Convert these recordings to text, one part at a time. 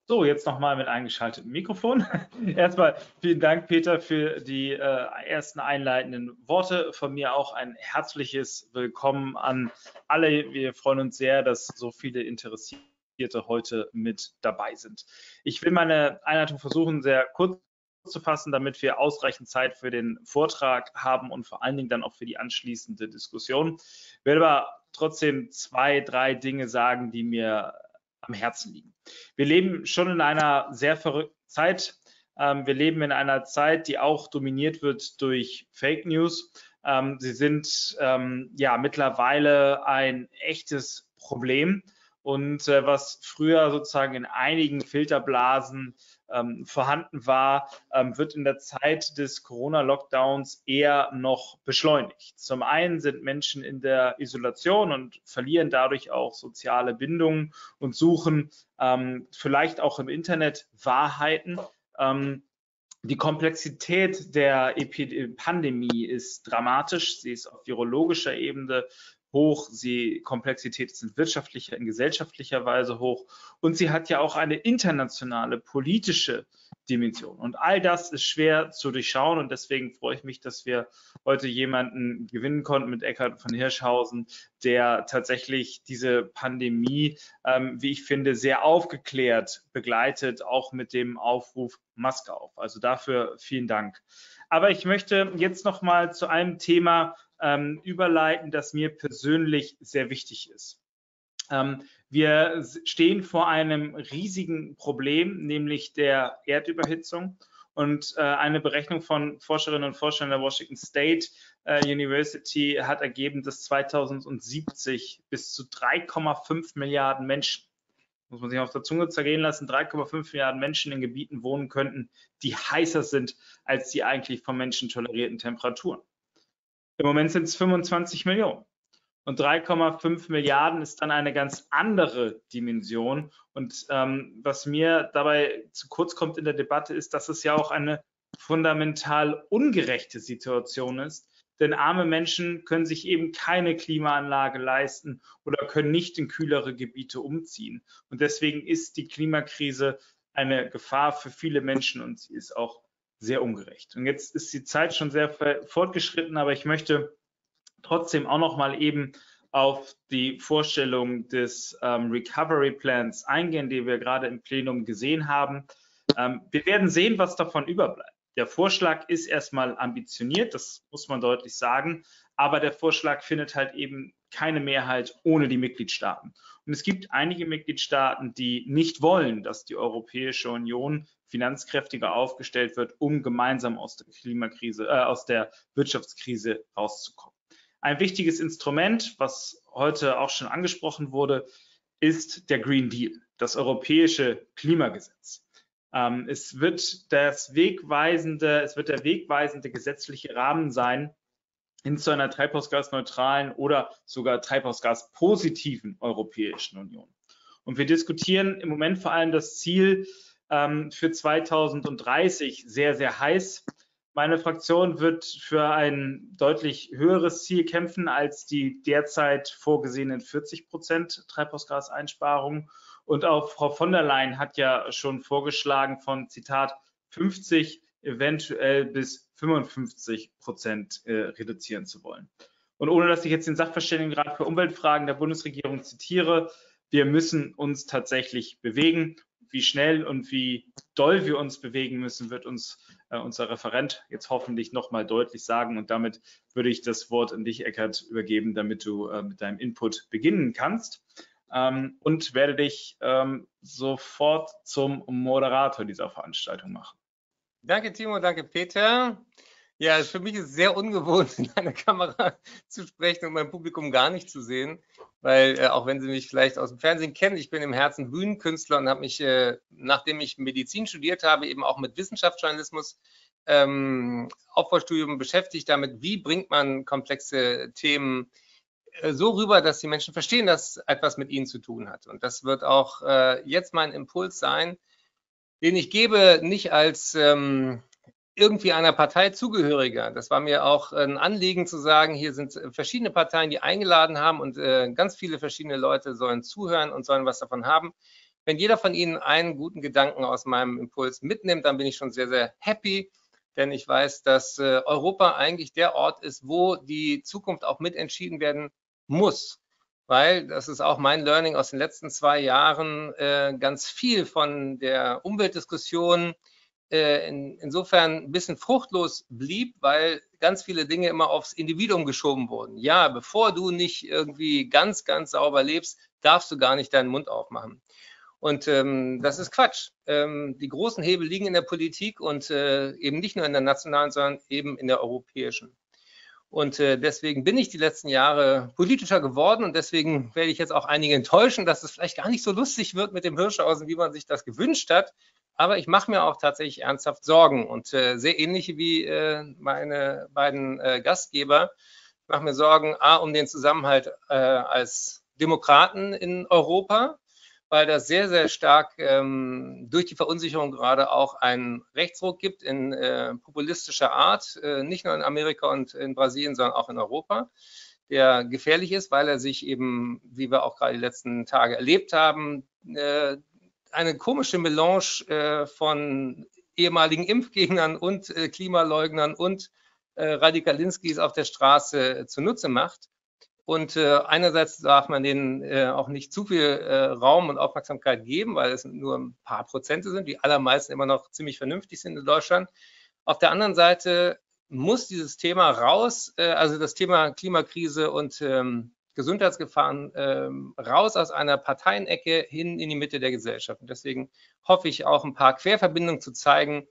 So, jetzt nochmal mit eingeschaltetem Mikrofon. Erstmal vielen Dank, Peter, für die ersten einleitenden Worte. Von mir auch ein herzliches Willkommen an alle. Wir freuen uns sehr, dass so viele Interessierte heute mit dabei sind. Ich will meine Einleitung versuchen, sehr kurz zu fassen, damit wir ausreichend Zeit für den Vortrag haben und vor allen Dingen dann auch für die anschließende Diskussion. Ich werde aber trotzdem 2, 3 Dinge sagen, die mir am Herzen liegen. Wir leben schon in einer sehr verrückten Zeit. Wir leben in einer Zeit, die auch dominiert wird durch Fake News. Sie sind ja mittlerweile ein echtes Problem. Und was früher sozusagen in einigen Filterblasen vorhanden war, wird in der Zeit des Corona-Lockdowns eher noch beschleunigt. Zum einen sind Menschen in der Isolation und verlieren dadurch auch soziale Bindungen und suchen vielleicht auch im Internet Wahrheiten. Die Komplexität der Pandemie ist dramatisch. Sie ist auf virologischer Ebene hoch, Komplexität ist in wirtschaftlicher, in gesellschaftlicher Weise hoch und sie hat ja auch eine internationale politische Dimension. Und all das ist schwer zu durchschauen und deswegen freue ich mich, dass wir heute jemanden gewinnen konnten mit Eckhard von Hirschhausen, der tatsächlich diese Pandemie, wie ich finde, sehr aufgeklärt begleitet, auch mit dem Aufruf Maske auf. Also dafür vielen Dank. Aber ich möchte jetzt noch mal zu einem Thema überleiten, das mir persönlich sehr wichtig ist. Wir stehen vor einem riesigen Problem, nämlich der Erdüberhitzung. Und eine Berechnung von Forscherinnen und Forschern der Washington State University hat ergeben, dass 2070 bis zu 3,5 Milliarden Menschen, muss man sich auf der Zunge zergehen lassen, 3,5 Milliarden Menschen in Gebieten wohnen könnten, die heißer sind als die eigentlich vom Menschen tolerierten Temperaturen. Im Moment sind es 25 Millionen. Und 3,5 Milliarden ist dann eine ganz andere Dimension. Und was mir dabei zu kurz kommt in der Debatte, ist, dass es ja auch eine fundamental ungerechte Situation ist. Denn arme Menschen können sich eben keine Klimaanlage leisten oder können nicht in kühlere Gebiete umziehen. Und deswegen ist die Klimakrise eine Gefahr für viele Menschen und sie ist auch sehr ungerecht. Und jetzt ist die Zeit schon sehr fortgeschritten, aber ich möchte trotzdem auch noch mal eben auf die Vorstellung des Recovery Plans eingehen, die wir gerade im Plenum gesehen haben. Wir werden sehen, was davon überbleibt. Der Vorschlag ist erstmal ambitioniert, das muss man deutlich sagen, aber der Vorschlag findet halt eben keine Mehrheit ohne die Mitgliedstaaten. Und es gibt einige Mitgliedstaaten, die nicht wollen, dass die Europäische Union finanzkräftiger aufgestellt wird, um gemeinsam aus der Klimakrise, aus der Wirtschaftskrise rauszukommen. Ein wichtiges Instrument, was heute auch schon angesprochen wurde, ist der Green Deal, das europäische Klimagesetz. Es wird der wegweisende gesetzliche Rahmen sein hin zu einer treibhausgasneutralen oder sogar treibhausgaspositiven Europäischen Union. Und wir diskutieren im Moment vor allem das Ziel für 2030 sehr, sehr heiß. Meine Fraktion wird für ein deutlich höheres Ziel kämpfen als die derzeit vorgesehenen 40% Treibhausgaseinsparungen. Und auch Frau von der Leyen hat ja schon vorgeschlagen, von Zitat 50 eventuell bis 55% reduzieren zu wollen. Und ohne dass ich jetzt den Sachverständigenrat für Umweltfragen der Bundesregierung zitiere, wir müssen uns tatsächlich bewegen. Wie schnell und wie doll wir uns bewegen müssen, wird uns unser Referent jetzt hoffentlich nochmal deutlich sagen. Und damit würde ich das Wort an dich, Eckhard, übergeben, damit du mit deinem Input beginnen kannst. Und werde dich sofort zum Moderator dieser Veranstaltung machen. Danke, Timo, danke, Peter. Ja, für mich ist es sehr ungewohnt, in einer Kamera zu sprechen und mein Publikum gar nicht zu sehen, weil auch wenn Sie mich vielleicht aus dem Fernsehen kennen, ich bin im Herzen Bühnenkünstler und habe mich, nachdem ich Medizin studiert habe, eben auch mit Wissenschaftsjournalismus, Aufbaustudium beschäftigt damit, wie bringt man komplexe Themen so rüber, dass die Menschen verstehen, dass etwas mit ihnen zu tun hat. Und das wird auch jetzt mein Impuls sein, den ich gebe, nicht als irgendwie einer Partei zugehöriger. Das war mir auch ein Anliegen zu sagen, hier sind verschiedene Parteien, die eingeladen haben und ganz viele verschiedene Leute sollen zuhören und sollen was davon haben. Wenn jeder von Ihnen einen guten Gedanken aus meinem Impuls mitnimmt, dann bin ich schon sehr, sehr happy, denn ich weiß, dass Europa eigentlich der Ort ist, wo die Zukunft auch mitentschieden werden muss. Weil, das ist auch mein Learning aus den letzten 2 Jahren, ganz viel von der Umweltdiskussion insofern ein bisschen fruchtlos blieb, weil ganz viele Dinge immer aufs Individuum geschoben wurden. Ja, bevor du nicht irgendwie ganz, ganz sauber lebst, darfst du gar nicht deinen Mund aufmachen. Und das ist Quatsch. Die großen Hebel liegen in der Politik und eben nicht nur in der nationalen, sondern eben in der europäischen. Und deswegen bin ich die letzten Jahre politischer geworden und deswegen werde ich jetzt auch einige enttäuschen, dass es vielleicht gar nicht so lustig wird mit dem Hirschhausen, wie man sich das gewünscht hat. Aber ich mache mir auch tatsächlich ernsthaft Sorgen und sehr ähnliche wie meine beiden Gastgeber. Ich mache mir Sorgen, um den Zusammenhalt als Demokraten in Europa, weil das sehr, sehr stark durch die Verunsicherung gerade auch einen Rechtsruck gibt in populistischer Art, nicht nur in Amerika und in Brasilien, sondern auch in Europa, der gefährlich ist, weil er sich eben, wie wir auch gerade die letzten Tage erlebt haben, eine komische Melange von ehemaligen Impfgegnern und Klimaleugnern und Radikalinskis auf der Straße zunutze macht. Und einerseits darf man denen auch nicht zu viel Raum und Aufmerksamkeit geben, weil es nur ein paar Prozente sind, die allermeisten immer noch ziemlich vernünftig sind in Deutschland. Auf der anderen Seite muss dieses Thema raus, also das Thema Klimakrise und Gesundheitsgefahren raus aus einer Parteienecke hin in die Mitte der Gesellschaft. Und deswegen hoffe ich auch ein paar Querverbindungen zu zeigen,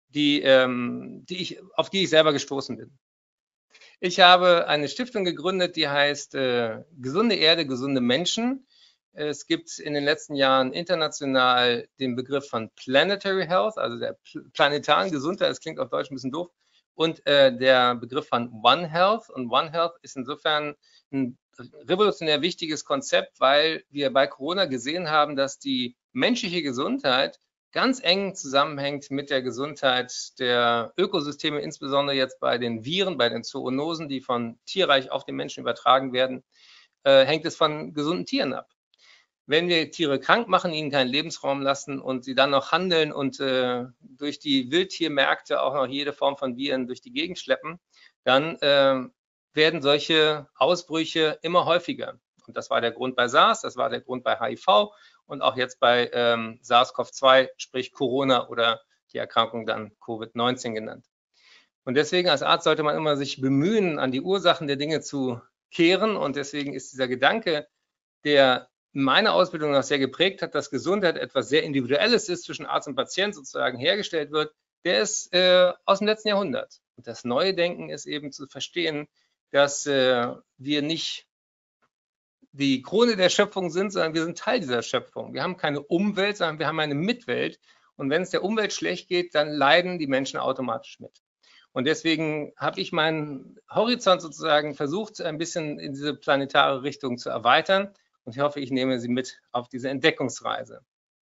auf die ich selber gestoßen bin. Ich habe eine Stiftung gegründet, die heißt Gesunde Erde, gesunde Menschen. Es gibt in den letzten Jahren international den Begriff von Planetary Health, also der planetaren Gesundheit, das klingt auf Deutsch ein bisschen doof, und der Begriff von One Health. Und One Health ist insofern ein revolutionär wichtiges Konzept, weil wir bei Corona gesehen haben, dass die menschliche Gesundheit ganz eng zusammenhängt mit der Gesundheit der Ökosysteme, insbesondere jetzt bei den Viren, bei den Zoonosen, die von Tierreich auf den Menschen übertragen werden, hängt es von gesunden Tieren ab. Wenn wir Tiere krank machen, ihnen keinen Lebensraum lassen und sie dann noch handeln und durch die Wildtiermärkte auch noch jede Form von Viren durch die Gegend schleppen, dann werden solche Ausbrüche immer häufiger. Und das war der Grund bei SARS, das war der Grund bei HIV und auch jetzt bei SARS-CoV-2, sprich Corona oder die Erkrankung dann Covid-19 genannt. Und deswegen als Arzt sollte man immer sich bemühen, an die Ursachen der Dinge zu kehren. Und deswegen ist dieser Gedanke, der meine Ausbildung noch sehr geprägt hat, dass Gesundheit etwas sehr Individuelles ist, zwischen Arzt und Patient sozusagen hergestellt wird, der ist aus dem letzten Jahrhundert. Und das neue Denken ist eben zu verstehen, dass wir nicht die Krone der Schöpfung sind, sondern wir sind Teil dieser Schöpfung. Wir haben keine Umwelt, sondern wir haben eine Mitwelt. Und wenn es der Umwelt schlecht geht, dann leiden die Menschen automatisch mit. Und deswegen habe ich meinen Horizont sozusagen versucht, ein bisschen in diese planetare Richtung zu erweitern. Und ich hoffe, ich nehme Sie mit auf diese Entdeckungsreise.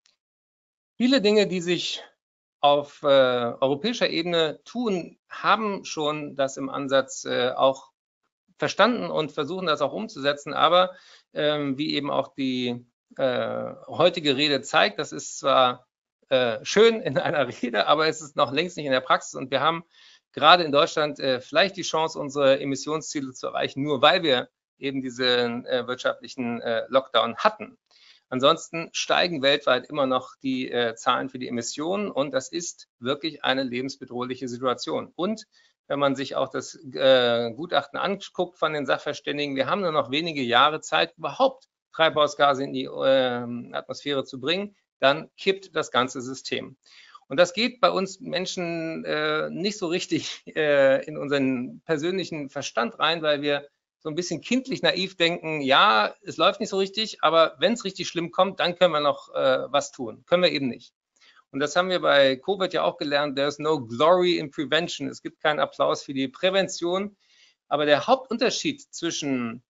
Viele Dinge, die sich auf europäischer Ebene tun, haben schon das im Ansatz auch verstanden und versuchen das auch umzusetzen. Aber wie eben auch die heutige Rede zeigt, das ist zwar schön in einer Rede, aber es ist noch längst nicht in der Praxis. Und wir haben gerade in Deutschland vielleicht die Chance, unsere Emissionsziele zu erreichen, nur weil wir eben diesen wirtschaftlichen Lockdown hatten. Ansonsten steigen weltweit immer noch die Zahlen für die Emissionen und das ist wirklich eine lebensbedrohliche Situation. Und wenn man sich auch das Gutachten anguckt von den Sachverständigen, wir haben nur noch wenige Jahre Zeit, überhaupt Treibhausgase in die Atmosphäre zu bringen, dann kippt das ganze System. Und das geht bei uns Menschen nicht so richtig in unseren persönlichen Verstand rein, weil wir so ein bisschen kindlich naiv denken, ja, es läuft nicht so richtig, aber wenn es richtig schlimm kommt, dann können wir noch was tun. Können wir eben nicht. Und das haben wir bei Covid ja auch gelernt, there's no glory in prevention. Es gibt keinen Applaus für die Prävention. Aber der Hauptunterschied zwischen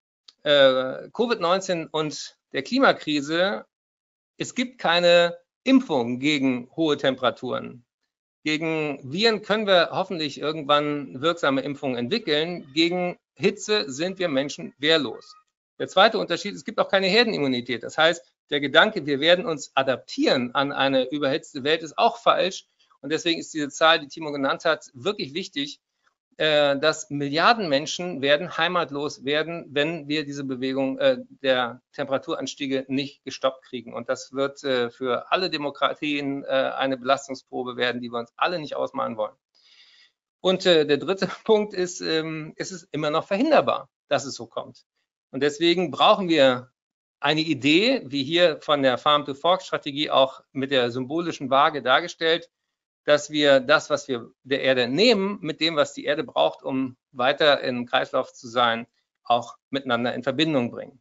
Covid-19 und der Klimakrise, es gibt keine Impfung gegen hohe Temperaturen. Gegen Viren können wir hoffentlich irgendwann wirksame Impfungen entwickeln. Gegen Hitze sind wir Menschen wehrlos. Der zweite Unterschied, es gibt auch keine Herdenimmunität. Das heißt, Der Gedanke, wir werden uns adaptieren an eine überhitzte Welt, ist auch falsch. Und deswegen ist diese Zahl, die Timo genannt hat, wirklich wichtig, dass Milliarden Menschen werden heimatlos werden, wenn wir diese Bewegung der Temperaturanstiege nicht gestoppt kriegen. Und das wird für alle Demokratien eine Belastungsprobe werden, die wir uns alle nicht ausmalen wollen. Und der dritte Punkt ist, es ist immer noch verhinderbar, dass es so kommt. Und deswegen brauchen wir eine Idee, wie hier von der Farm-to-Fork-Strategie auch mit der symbolischen Waage dargestellt, dass wir das, was wir der Erde nehmen, mit dem, was die Erde braucht, um weiter im Kreislauf zu sein, auch miteinander in Verbindung bringen.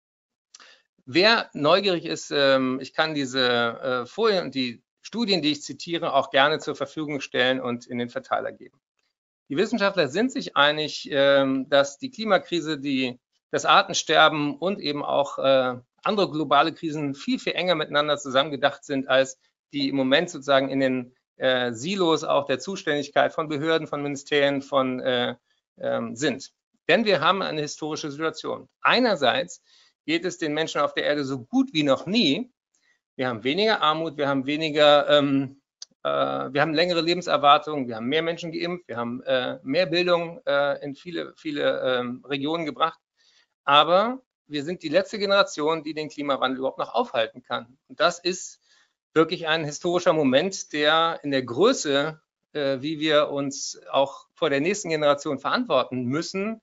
Wer neugierig ist, ich kann diese Folien und die Studien, die ich zitiere, auch gerne zur Verfügung stellen und in den Verteiler geben. Die Wissenschaftler sind sich einig, dass die Klimakrise, das Artensterben und eben auch andere globale Krisen viel, viel enger miteinander zusammengedacht sind, als die im Moment sozusagen in den Silos auch der Zuständigkeit von Behörden, von Ministerien sind. Denn wir haben eine historische Situation. Einerseits geht es den Menschen auf der Erde so gut wie noch nie. Wir haben weniger Armut, wir haben wir haben längere Lebenserwartungen, wir haben mehr Menschen geimpft, wir haben mehr Bildung in viele Regionen gebracht. Aber wir sind die letzte Generation, die den Klimawandel überhaupt noch aufhalten kann. Und das ist wirklich ein historischer Moment, der in der Größe, wie wir uns auch vor der nächsten Generation verantworten müssen,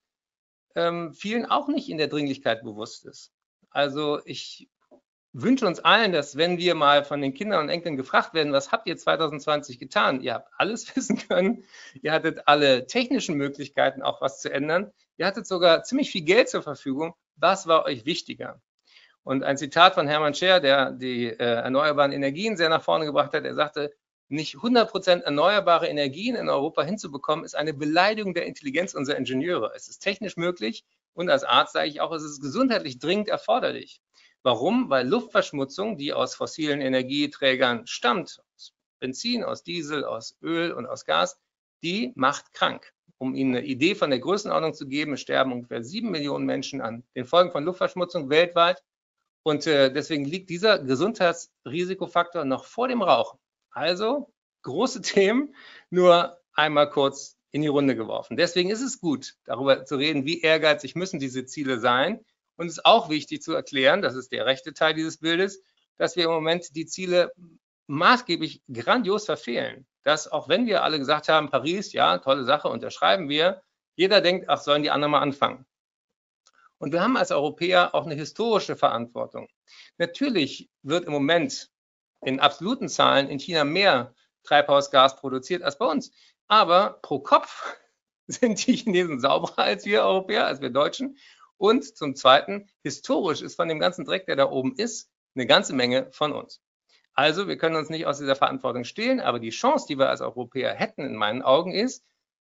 vielen auch nicht in der Dringlichkeit bewusst ist. Also ich wünsche uns allen, dass wenn wir mal von den Kindern und Enkeln gefragt werden, was habt ihr 2020 getan? Ihr habt alles wissen können, ihr hattet alle technischen Möglichkeiten, auch was zu ändern. Ihr hattet sogar ziemlich viel Geld zur Verfügung. Was war euch wichtiger? Und ein Zitat von Hermann Scher, der die erneuerbaren Energien sehr nach vorne gebracht hat, er sagte, nicht 100% erneuerbare Energien in Europa hinzubekommen, ist eine Beleidigung der Intelligenz unserer Ingenieure. Es ist technisch möglich und als Arzt sage ich auch, es ist gesundheitlich dringend erforderlich. Warum? Weil Luftverschmutzung, die aus fossilen Energieträgern stammt, aus Benzin, aus Diesel, aus Öl und aus Gas, die macht krank. Um Ihnen eine Idee von der Größenordnung zu geben, es sterben ungefähr 7 Millionen Menschen an den Folgen von Luftverschmutzung weltweit. Und deswegen liegt dieser Gesundheitsrisikofaktor noch vor dem Rauchen. Also große Themen, nur einmal kurz in die Runde geworfen. Deswegen ist es gut, darüber zu reden, wie ehrgeizig müssen diese Ziele sein. Und es ist auch wichtig zu erklären, das ist der rechte Teil dieses Bildes, dass wir im Moment die Ziele maßgeblich grandios verfehlen. Dass auch wenn wir alle gesagt haben, Paris, ja, tolle Sache, unterschreiben wir, jeder denkt, ach, sollen die anderen mal anfangen. Und wir haben als Europäer auch eine historische Verantwortung. Natürlich wird im Moment in absoluten Zahlen in China mehr Treibhausgas produziert als bei uns. Aber pro Kopf sind die Chinesen sauberer als wir Europäer, als wir Deutschen. Und zum Zweiten, historisch ist von dem ganzen Dreck, der da oben ist, eine ganze Menge von uns. Also wir können uns nicht aus dieser Verantwortung stehlen, aber die Chance, die wir als Europäer hätten, in meinen Augen, ist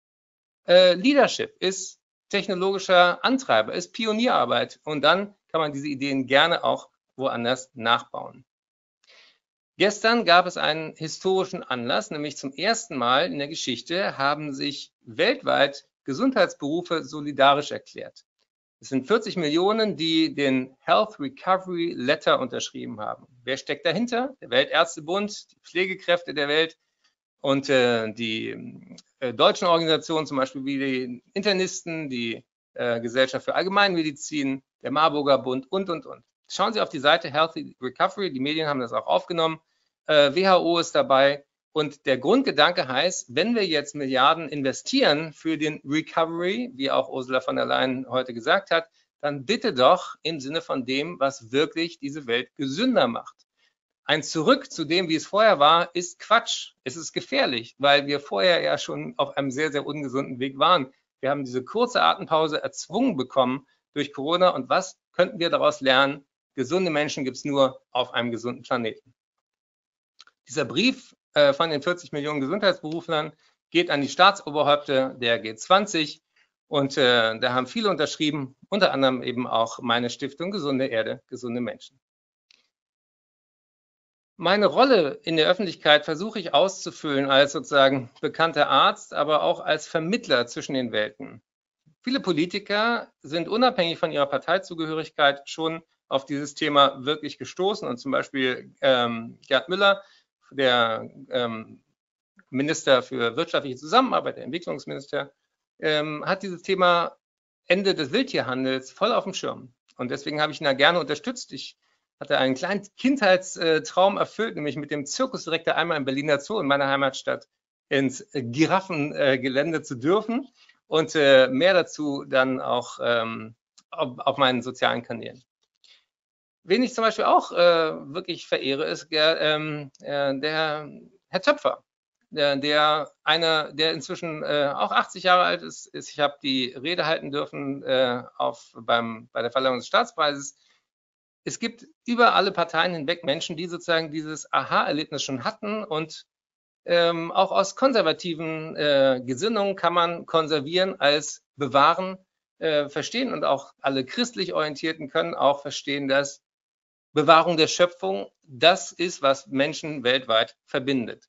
Leadership, ist technologischer Antreiber, ist Pionierarbeit. Und dann kann man diese Ideen gerne auch woanders nachbauen. Gestern gab es einen historischen Anlass, nämlich zum ersten Mal in der Geschichte haben sich weltweit Gesundheitsberufe solidarisch erklärt. Es sind 40 Millionen, die den Health Recovery Letter unterschrieben haben. Wer steckt dahinter? Der Weltärztebund, die Pflegekräfte der Welt und die deutschen Organisationen, zum Beispiel wie die Internisten, die Gesellschaft für Allgemeinmedizin, der Marburger Bund und. Schauen Sie auf die Seite Healthy Recovery, die Medien haben das auch aufgenommen, WHO ist dabei und der Grundgedanke heißt, wenn wir jetzt Milliarden investieren für den Recovery, wie auch Ursula von der Leyen heute gesagt hat, dann bitte doch im Sinne von dem, was wirklich diese Welt gesünder macht. Ein Zurück zu dem, wie es vorher war, ist Quatsch. Es ist gefährlich, weil wir vorher ja schon auf einem sehr, sehr ungesunden Weg waren. Wir haben diese kurze Atempause erzwungen bekommen durch Corona und was könnten wir daraus lernen? Gesunde Menschen gibt es nur auf einem gesunden Planeten. Dieser Brief von den 40 Millionen Gesundheitsberuflern geht an die Staatsoberhäupter der G20 und da haben viele unterschrieben, unter anderem eben auch meine Stiftung Gesunde Erde, gesunde Menschen. Meine Rolle in der Öffentlichkeit versuche ich auszufüllen als sozusagen bekannter Arzt, aber auch als Vermittler zwischen den Welten. Viele Politiker sind unabhängig von ihrer Parteizugehörigkeit schon auf dieses Thema wirklich gestoßen und zum Beispiel Gerd Müller, der Minister für wirtschaftliche Zusammenarbeit, der Entwicklungsminister, hat dieses Thema Ende des Wildtierhandels voll auf dem Schirm. Und deswegen habe ich ihn da gerne unterstützt. Ich hatte einen kleinen Kindheitstraum erfüllt, nämlich mit dem Zirkusdirektor einmal im Berliner Zoo in meiner Heimatstadt ins Giraffengelände zu dürfen und mehr dazu dann auch auf meinen sozialen Kanälen. Wen ich zum Beispiel auch wirklich verehre, ist der Herr Töpfer, der inzwischen auch 80 Jahre alt ist. Ich habe die Rede halten dürfen bei der Verleihung des Staatspreises. Es gibt über alle Parteien hinweg Menschen, die sozusagen dieses Aha-Erlebnis schon hatten und auch aus konservativen Gesinnungen kann man konservieren als bewahren verstehen und auch alle christlich Orientierten können auch verstehen, dass Bewahrung der Schöpfung das ist, was Menschen weltweit verbindet.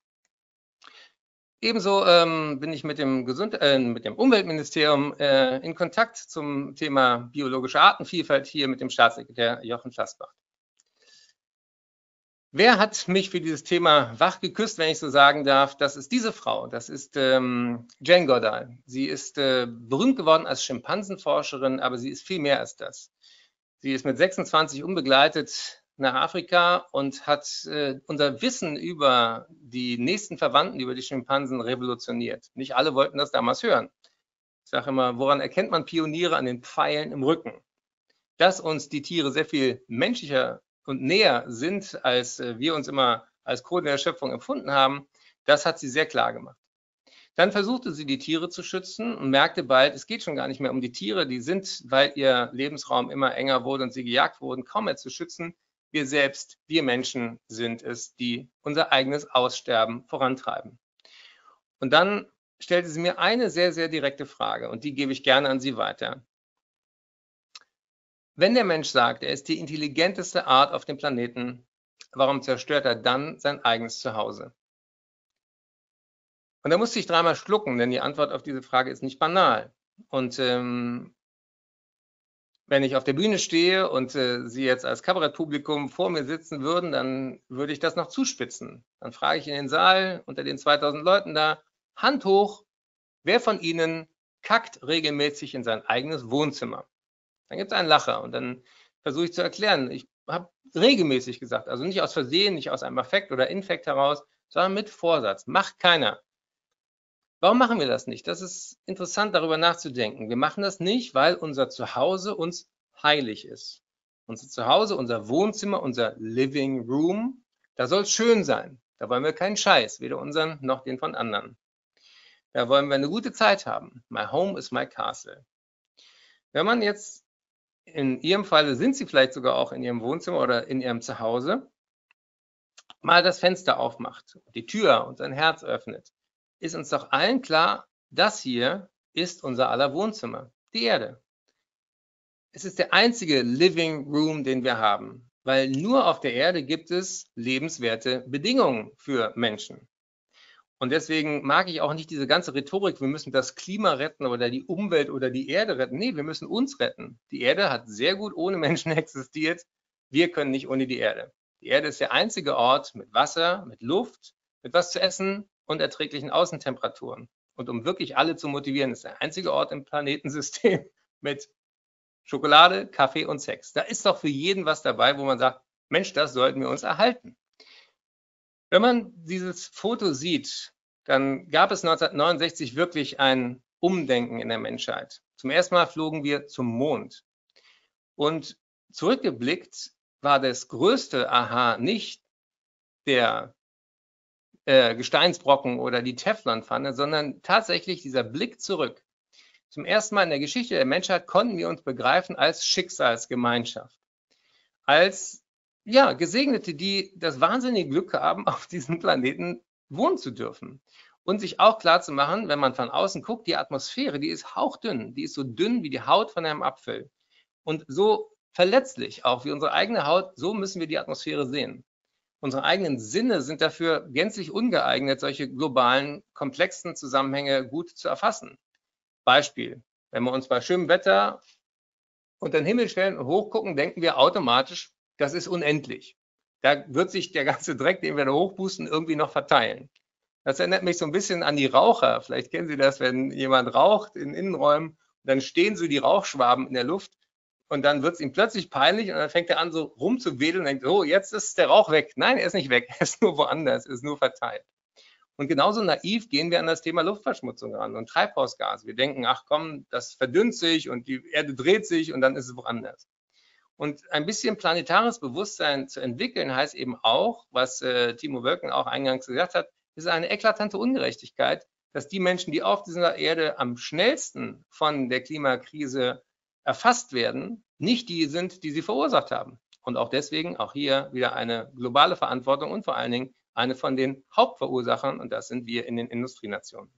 Ebenso bin ich mit dem Umweltministerium in Kontakt zum Thema biologische Artenvielfalt hier mit dem Staatssekretär Jochen Schlaßbach. Wer hat mich für dieses Thema wach geküsst, wenn ich so sagen darf? Das ist diese Frau, das ist Jane Goodall. Sie ist berühmt geworden als Schimpansenforscherin, aber sie ist viel mehr als das. Sie ist mit 26 unbegleitet nach Afrika und hat unser Wissen über die nächsten Verwandten, über die Schimpansen revolutioniert. Nicht alle wollten das damals hören. Ich sage immer, woran erkennt man Pioniere? An den Pfeilen im Rücken. Dass uns die Tiere sehr viel menschlicher und näher sind, als wir uns immer als Krone der Schöpfung empfunden haben, das hat sie sehr klar gemacht. Dann versuchte sie, die Tiere zu schützen und merkte bald, es geht schon gar nicht mehr um die Tiere, die sind, weil ihr Lebensraum immer enger wurde und sie gejagt wurden, kaum mehr zu schützen. Wir selbst, wir Menschen sind es, die unser eigenes Aussterben vorantreiben. Und dann stellte sie mir eine sehr, sehr direkte Frage und die gebe ich gerne an Sie weiter. Wenn der Mensch sagt, er ist die intelligenteste Art auf dem Planeten, warum zerstört er dann sein eigenes Zuhause? Und da musste ich dreimal schlucken, denn die Antwort auf diese Frage ist nicht banal. Und wenn ich auf der Bühne stehe und Sie jetzt als Kabarettpublikum vor mir sitzen würden, dann würde ich das noch zuspitzen. Dann frage ich in den Saal unter den 2000 Leuten da, Hand hoch, wer von Ihnen kackt regelmäßig in sein eigenes Wohnzimmer? Dann gibt es einen Lacher und dann versuche ich zu erklären. Ich habe regelmäßig gesagt, also nicht aus Versehen, nicht aus einem Affekt oder Infekt heraus, sondern mit Vorsatz. Macht keiner. Warum machen wir das nicht? Das ist interessant, darüber nachzudenken. Wir machen das nicht, weil unser Zuhause uns heilig ist. Unser Zuhause, unser Wohnzimmer, unser Living Room, da soll es schön sein. Da wollen wir keinen Scheiß, weder unseren noch den von anderen. Da wollen wir eine gute Zeit haben. My home is my castle. Wenn man jetzt, in Ihrem Fall sind Sie vielleicht sogar auch in Ihrem Wohnzimmer oder in Ihrem Zuhause, mal das Fenster aufmacht, die Tür und sein Herz öffnet, ist uns doch allen klar, das hier ist unser aller Wohnzimmer, die Erde. Es ist der einzige Living Room, den wir haben, weil nur auf der Erde gibt es lebenswerte Bedingungen für Menschen. Und deswegen mag ich auch nicht diese ganze Rhetorik, wir müssen das Klima retten oder die Umwelt oder die Erde retten. Nee, wir müssen uns retten. Die Erde hat sehr gut ohne Menschen existiert. Wir können nicht ohne die Erde. Die Erde ist der einzige Ort mit Wasser, mit Luft, mit was zu essen und erträglichen Außentemperaturen. Und um wirklich alle zu motivieren, ist der einzige Ort im Planetensystem mit Schokolade, Kaffee und Sex. Da ist doch für jeden was dabei, wo man sagt, Mensch, das sollten wir uns erhalten. Wenn man dieses Foto sieht, dann gab es 1969 wirklich ein Umdenken in der Menschheit. Zum ersten Mal flogen wir zum Mond. Und zurückgeblickt war das größte Aha nicht der Gesteinsbrocken oder die Teflonpfanne, sondern tatsächlich dieser Blick zurück. Zum ersten Mal in der Geschichte der Menschheit konnten wir uns begreifen als Schicksalsgemeinschaft. Als Gesegnete, die das wahnsinnige Glück haben, auf diesem Planeten wohnen zu dürfen. Und sich auch klar zu machen, wenn man von außen guckt, die Atmosphäre, die ist hauchdünn, die ist so dünn wie die Haut von einem Apfel. Und so verletzlich auch wie unsere eigene Haut, so müssen wir die Atmosphäre sehen. Unsere eigenen Sinne sind dafür gänzlich ungeeignet, solche globalen, komplexen Zusammenhänge gut zu erfassen. Beispiel, wenn wir uns bei schönem Wetter unter den Himmel stellen und hochgucken, denken wir automatisch, das ist unendlich. Da wird sich der ganze Dreck, den wir da hochpusten, irgendwie noch verteilen. Das erinnert mich so ein bisschen an die Raucher. Vielleicht kennen Sie das, wenn jemand raucht in Innenräumen, dann stehen so die Rauchschwaben in der Luft und dann wird es ihm plötzlich peinlich und dann fängt er an, so rumzuwedeln und denkt, oh, jetzt ist der Rauch weg. Nein, er ist nicht weg, er ist nur woanders, er ist nur verteilt. Und genauso naiv gehen wir an das Thema Luftverschmutzung ran und Treibhausgase. Wir denken, ach komm, das verdünnt sich und die Erde dreht sich und dann ist es woanders. Und ein bisschen planetares Bewusstsein zu entwickeln, heißt eben auch, was Timo Wölken auch eingangs gesagt hat, ist eine eklatante Ungerechtigkeit, dass die Menschen, die auf dieser Erde am schnellsten von der Klimakrise erfasst werden, nicht die sind, die sie verursacht haben. Und auch deswegen auch hier wieder eine globale Verantwortung und vor allen Dingen eine von den Hauptverursachern, und das sind wir in den Industrienationen.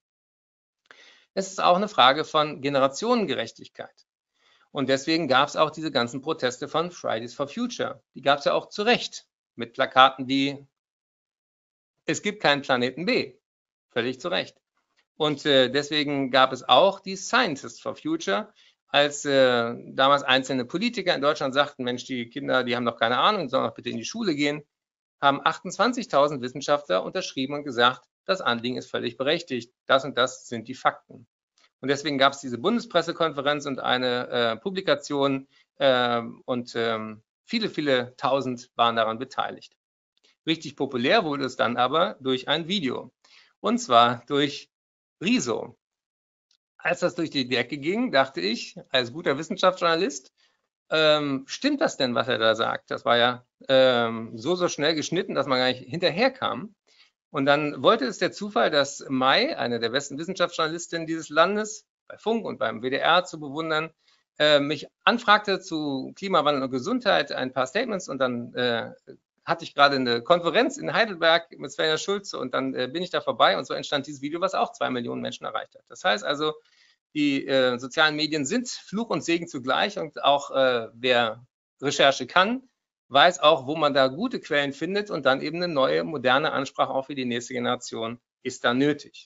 Es ist auch eine Frage von Generationengerechtigkeit. Und deswegen gab es auch diese ganzen Proteste von Fridays for Future. Die gab es ja auch zu Recht mit Plakaten wie es gibt keinen Planeten B. Völlig zu Recht. Und deswegen gab es auch die Scientists for Future, als damals einzelne Politiker in Deutschland sagten, Mensch, die Kinder, die haben doch keine Ahnung, sollen doch bitte in die Schule gehen, haben 28.000 Wissenschaftler unterschrieben und gesagt, das Anliegen ist völlig berechtigt. Das und das sind die Fakten. Und deswegen gab es diese Bundespressekonferenz und eine Publikation und viele, viele Tausend waren daran beteiligt. Richtig populär wurde es dann aber durch ein Video. Und zwar durch Riso. Als das durch die Decke ging, dachte ich, als guter Wissenschaftsjournalist, stimmt das denn, was er da sagt? Das war ja so schnell geschnitten, dass man gar nicht hinterherkam. Und dann wollte es der Zufall, dass Mai, eine der besten Wissenschaftsjournalistinnen dieses Landes, bei Funk und beim WDR zu bewundern, mich anfragte zu Klimawandel und Gesundheit ein paar Statements und dann hatte ich gerade eine Konferenz in Heidelberg mit Svenja Schulze und dann bin ich da vorbei und so entstand dieses Video, was auch 2 Millionen Menschen erreicht hat. Das heißt also, die sozialen Medien sind Fluch und Segen zugleich und auch wer Recherche kann, weiß auch, wo man da gute Quellen findet und dann eben eine neue, moderne Ansprache auch für die nächste Generation ist da nötig.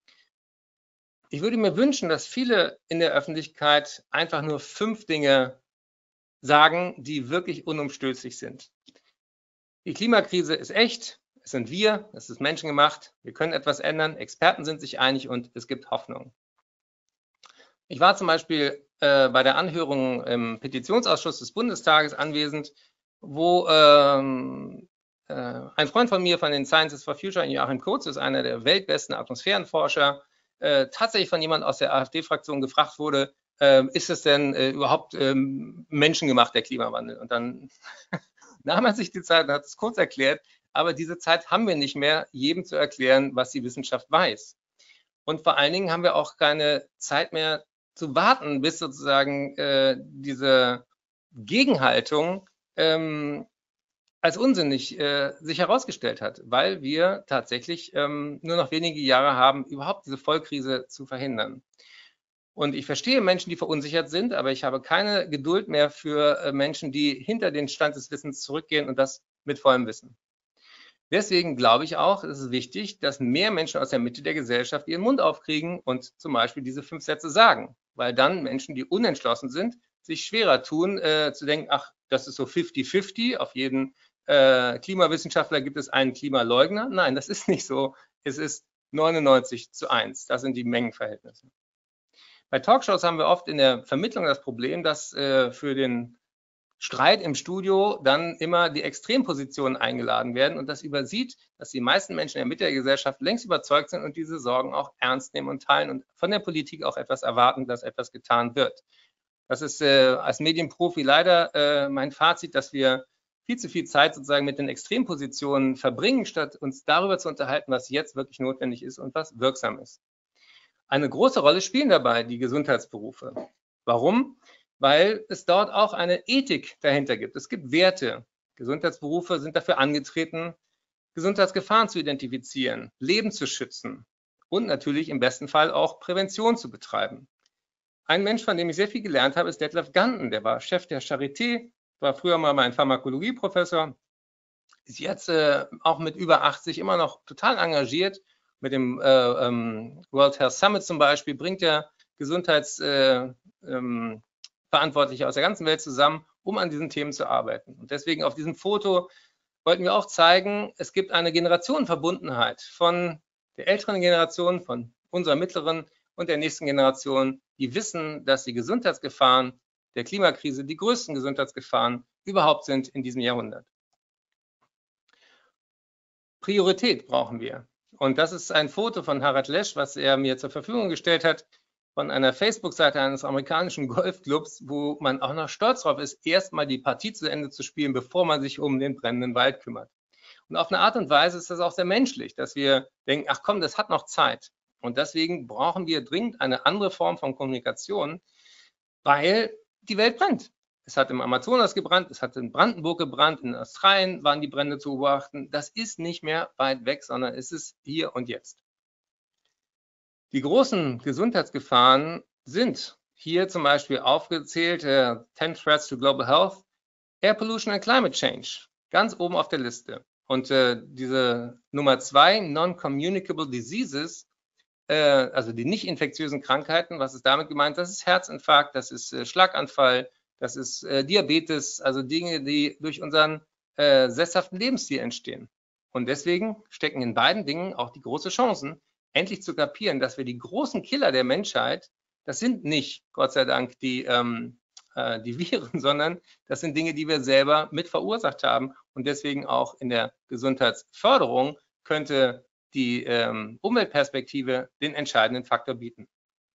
Ich würde mir wünschen, dass viele in der Öffentlichkeit einfach nur 5 Dinge sagen, die wirklich unumstößlich sind. Die Klimakrise ist echt, es sind wir, es ist menschengemacht, wir können etwas ändern, Experten sind sich einig und es gibt Hoffnung. Ich war zum Beispiel bei der Anhörung im Petitionsausschuss des Bundestages anwesend, wo ein Freund von mir von den Scientists for Future, Joachim Kurz, ist einer der weltbesten Atmosphärenforscher, tatsächlich von jemand aus der AfD-Fraktion gefragt wurde, ist es denn überhaupt menschengemacht, der Klimawandel? Und dann nahm er sich die Zeit und hat es kurz erklärt, aber diese Zeit haben wir nicht mehr, jedem zu erklären, was die Wissenschaft weiß. Und vor allen Dingen haben wir auch keine Zeit mehr zu warten, bis sozusagen diese Gegenhaltung als unsinnig sich herausgestellt hat, weil wir tatsächlich nur noch wenige Jahre haben, überhaupt diese Vollkrise zu verhindern. Und ich verstehe Menschen, die verunsichert sind, aber ich habe keine Geduld mehr für Menschen, die hinter den Stand des Wissens zurückgehen und das mit vollem Wissen. Deswegen glaube ich auch, es ist wichtig, dass mehr Menschen aus der Mitte der Gesellschaft ihren Mund aufkriegen und zum Beispiel diese 5 Sätze sagen, weil dann Menschen, die unentschlossen sind, sich schwerer tun, zu denken, ach, das ist so 50-50, auf jeden Klimawissenschaftler gibt es einen Klimaleugner. Nein, das ist nicht so. Es ist 99:1. Das sind die Mengenverhältnisse. Bei Talkshows haben wir oft in der Vermittlung das Problem, dass für den Streit im Studio dann immer die Extrempositionen eingeladen werden und das übersieht, dass die meisten Menschen in der Mitte der Gesellschaft längst überzeugt sind und diese Sorgen auch ernst nehmen und teilen und von der Politik auch etwas erwarten, dass etwas getan wird. Das ist als Medienprofi leider mein Fazit, dass wir viel zu viel Zeit sozusagen mit den Extrempositionen verbringen, statt uns darüber zu unterhalten, was jetzt wirklich notwendig ist und was wirksam ist. Eine große Rolle spielen dabei die Gesundheitsberufe. Warum? Weil es dort auch eine Ethik dahinter gibt. Es gibt Werte. Gesundheitsberufe sind dafür angetreten, Gesundheitsgefahren zu identifizieren, Leben zu schützen und natürlich im besten Fall auch Prävention zu betreiben. Ein Mensch, von dem ich sehr viel gelernt habe, ist Detlef Ganten. Der war Chef der Charité, war früher mal mein Pharmakologieprofessor, ist jetzt auch mit über 80 immer noch total engagiert. Mit dem World Health Summit zum Beispiel bringt er Gesundheitsverantwortung Verantwortliche aus der ganzen Welt zusammen, um an diesen Themen zu arbeiten. Und deswegen auf diesem Foto wollten wir auch zeigen, es gibt eine Generationenverbundenheit von der älteren Generation, von unserer mittleren und der nächsten Generation, die wissen, dass die Gesundheitsgefahren der Klimakrise die größten Gesundheitsgefahren überhaupt sind in diesem Jahrhundert. Priorität brauchen wir. Und das ist ein Foto von Harald Lesch, was er mir zur Verfügung gestellt hat, von einer Facebook-Seite eines amerikanischen Golfclubs, wo man auch noch stolz drauf ist, erstmal die Partie zu Ende zu spielen, bevor man sich um den brennenden Wald kümmert. Und auf eine Art und Weise ist das auch sehr menschlich, dass wir denken, ach komm, das hat noch Zeit. Und deswegen brauchen wir dringend eine andere Form von Kommunikation, weil die Welt brennt. Es hat im Amazonas gebrannt, es hat in Brandenburg gebrannt, in Australien waren die Brände zu beobachten. Das ist nicht mehr weit weg, sondern es ist hier und jetzt. Die großen Gesundheitsgefahren sind hier zum Beispiel aufgezählt, 10 Threats to Global Health, Air Pollution and Climate Change, ganz oben auf der Liste. Und diese Nummer 2, Non-Communicable Diseases, also die nicht infektiösen Krankheiten, was ist damit gemeint? Das ist Herzinfarkt, das ist Schlaganfall, das ist Diabetes, also Dinge, die durch unseren sesshaften Lebensstil entstehen. Und deswegen stecken in beiden Dingen auch die großen Chancen, endlich zu kapieren, dass wir die großen Killer der Menschheit, das sind nicht, Gott sei Dank, die Viren, sondern das sind Dinge, die wir selber mit verursacht haben. Und deswegen auch in der Gesundheitsförderung könnte die Umweltperspektive den entscheidenden Faktor bieten.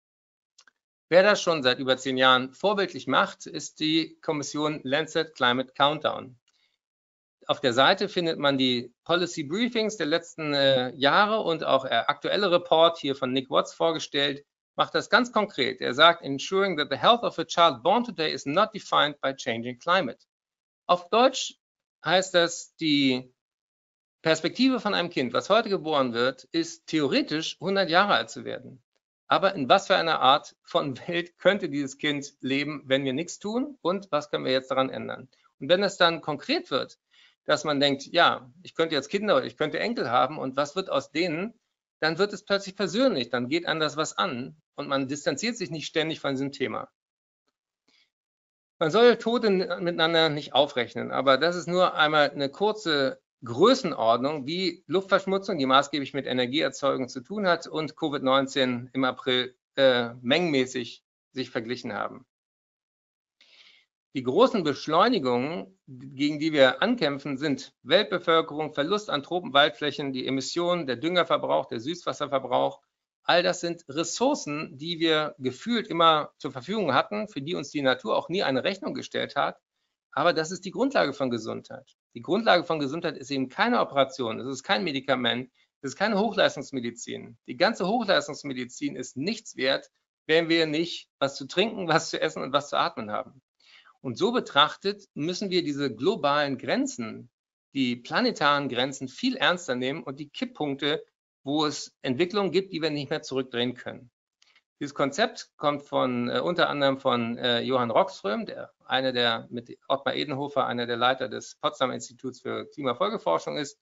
Wer das schon seit über 10 Jahren vorbildlich macht, ist die Kommission Lancet Climate Countdown. Auf der Seite findet man die Policy Briefings der letzten Jahre und auch der aktuelle Report hier von Nick Watts vorgestellt, macht das ganz konkret. Er sagt, ensuring that the health of a child born today is not defined by changing climate. Auf Deutsch heißt das, die Perspektive von einem Kind, was heute geboren wird, ist theoretisch 100 Jahre alt zu werden. Aber in was für einer Art von Welt könnte dieses Kind leben, wenn wir nichts tun? Und was können wir jetzt daran ändern? Und wenn es dann konkret wird, dass man denkt, ja, ich könnte jetzt Kinder oder ich könnte Enkel haben und was wird aus denen, dann wird es plötzlich persönlich, dann geht anders was an und man distanziert sich nicht ständig von diesem Thema. Man soll Tote miteinander nicht aufrechnen, aber das ist nur einmal eine kurze Größenordnung, wie Luftverschmutzung, die maßgeblich mit Energieerzeugung zu tun hat, und Covid-19 im April mengenmäßig sich verglichen haben. Die großen Beschleunigungen, gegen die wir ankämpfen, sind Weltbevölkerung, Verlust an Tropenwaldflächen, die Emissionen, der Düngerverbrauch, der Süßwasserverbrauch. All das sind Ressourcen, die wir gefühlt immer zur Verfügung hatten, für die uns die Natur auch nie eine Rechnung gestellt hat. Aber das ist die Grundlage von Gesundheit. Die Grundlage von Gesundheit ist eben keine Operation, es ist kein Medikament, es ist keine Hochleistungsmedizin. Die ganze Hochleistungsmedizin ist nichts wert, wenn wir nicht was zu trinken, was zu essen und was zu atmen haben. Und so betrachtet müssen wir diese globalen Grenzen, die planetaren Grenzen viel ernster nehmen und die Kipppunkte, wo es Entwicklungen gibt, die wir nicht mehr zurückdrehen können. Dieses Konzept kommt unter anderem von Johann Rockström, mit Ottmar Edenhofer, einer der Leiter des Potsdam Instituts für Klimafolgeforschung ist.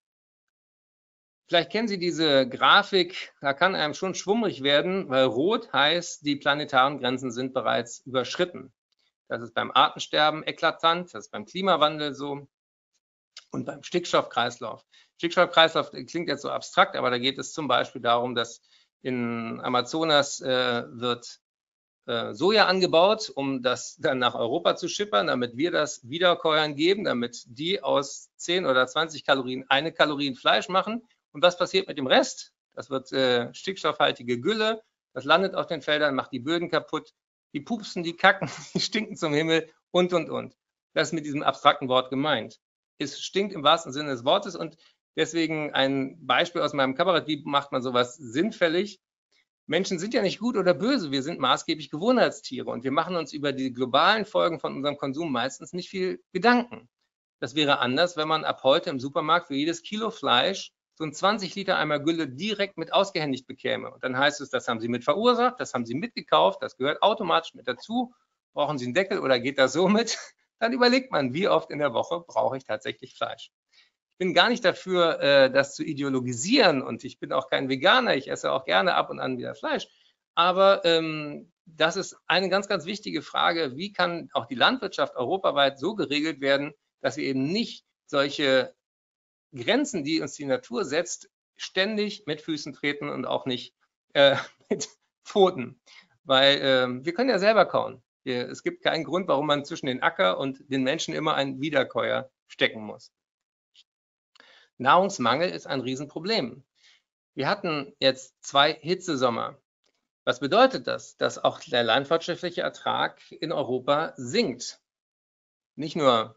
Vielleicht kennen Sie diese Grafik, da kann einem schon schwummrig werden, weil rot heißt, die planetaren Grenzen sind bereits überschritten. Das ist beim Artensterben eklatant, das ist beim Klimawandel so und beim Stickstoffkreislauf. Stickstoffkreislauf klingt jetzt so abstrakt, aber da geht es zum Beispiel darum, dass in Amazonas wird Soja angebaut, um das dann nach Europa zu schippern, damit wir das Wiederkäuern geben, damit die aus 10 oder 20 Kalorien 1 Kalorie Fleisch machen. Und was passiert mit dem Rest? Das wird stickstoffhaltige Gülle, das landet auf den Feldern, macht die Böden kaputt. Die pupsen, die kacken, die stinken zum Himmel und. Das ist mit diesem abstrakten Wort gemeint. Es stinkt im wahrsten Sinne des Wortes und deswegen ein Beispiel aus meinem Kabarett, wie macht man sowas sinnfällig? Menschen sind ja nicht gut oder böse, wir sind maßgeblich Gewohnheitstiere und wir machen uns über die globalen Folgen von unserem Konsum meistens nicht viel Gedanken. Das wäre anders, wenn man ab heute im Supermarkt für jedes Kilo Fleisch so ein 20 Liter Eimer Gülle direkt mit ausgehändigt bekäme. Und dann heißt es, das haben Sie mit verursacht, das haben Sie mitgekauft, das gehört automatisch mit dazu. Brauchen Sie einen Deckel oder geht das so mit? Dann überlegt man, wie oft in der Woche brauche ich tatsächlich Fleisch. Ich bin gar nicht dafür, das zu ideologisieren und ich bin auch kein Veganer, ich esse auch gerne ab und an wieder Fleisch. Aber das ist eine ganz, ganz wichtige Frage. Wie kann auch die Landwirtschaft europaweit so geregelt werden, dass wir eben nicht solche Grenzen, die uns die Natur setzt, ständig mit Füßen treten und auch nicht mit Pfoten. Weil wir können ja selber kauen. Es gibt keinen Grund, warum man zwischen den Acker und den Menschen immer ein Wiederkäuer stecken muss. Nahrungsmangel ist ein Riesenproblem. Wir hatten jetzt 2 Hitzesommer. Was bedeutet das? Dass auch der landwirtschaftliche Ertrag in Europa sinkt. Nicht nur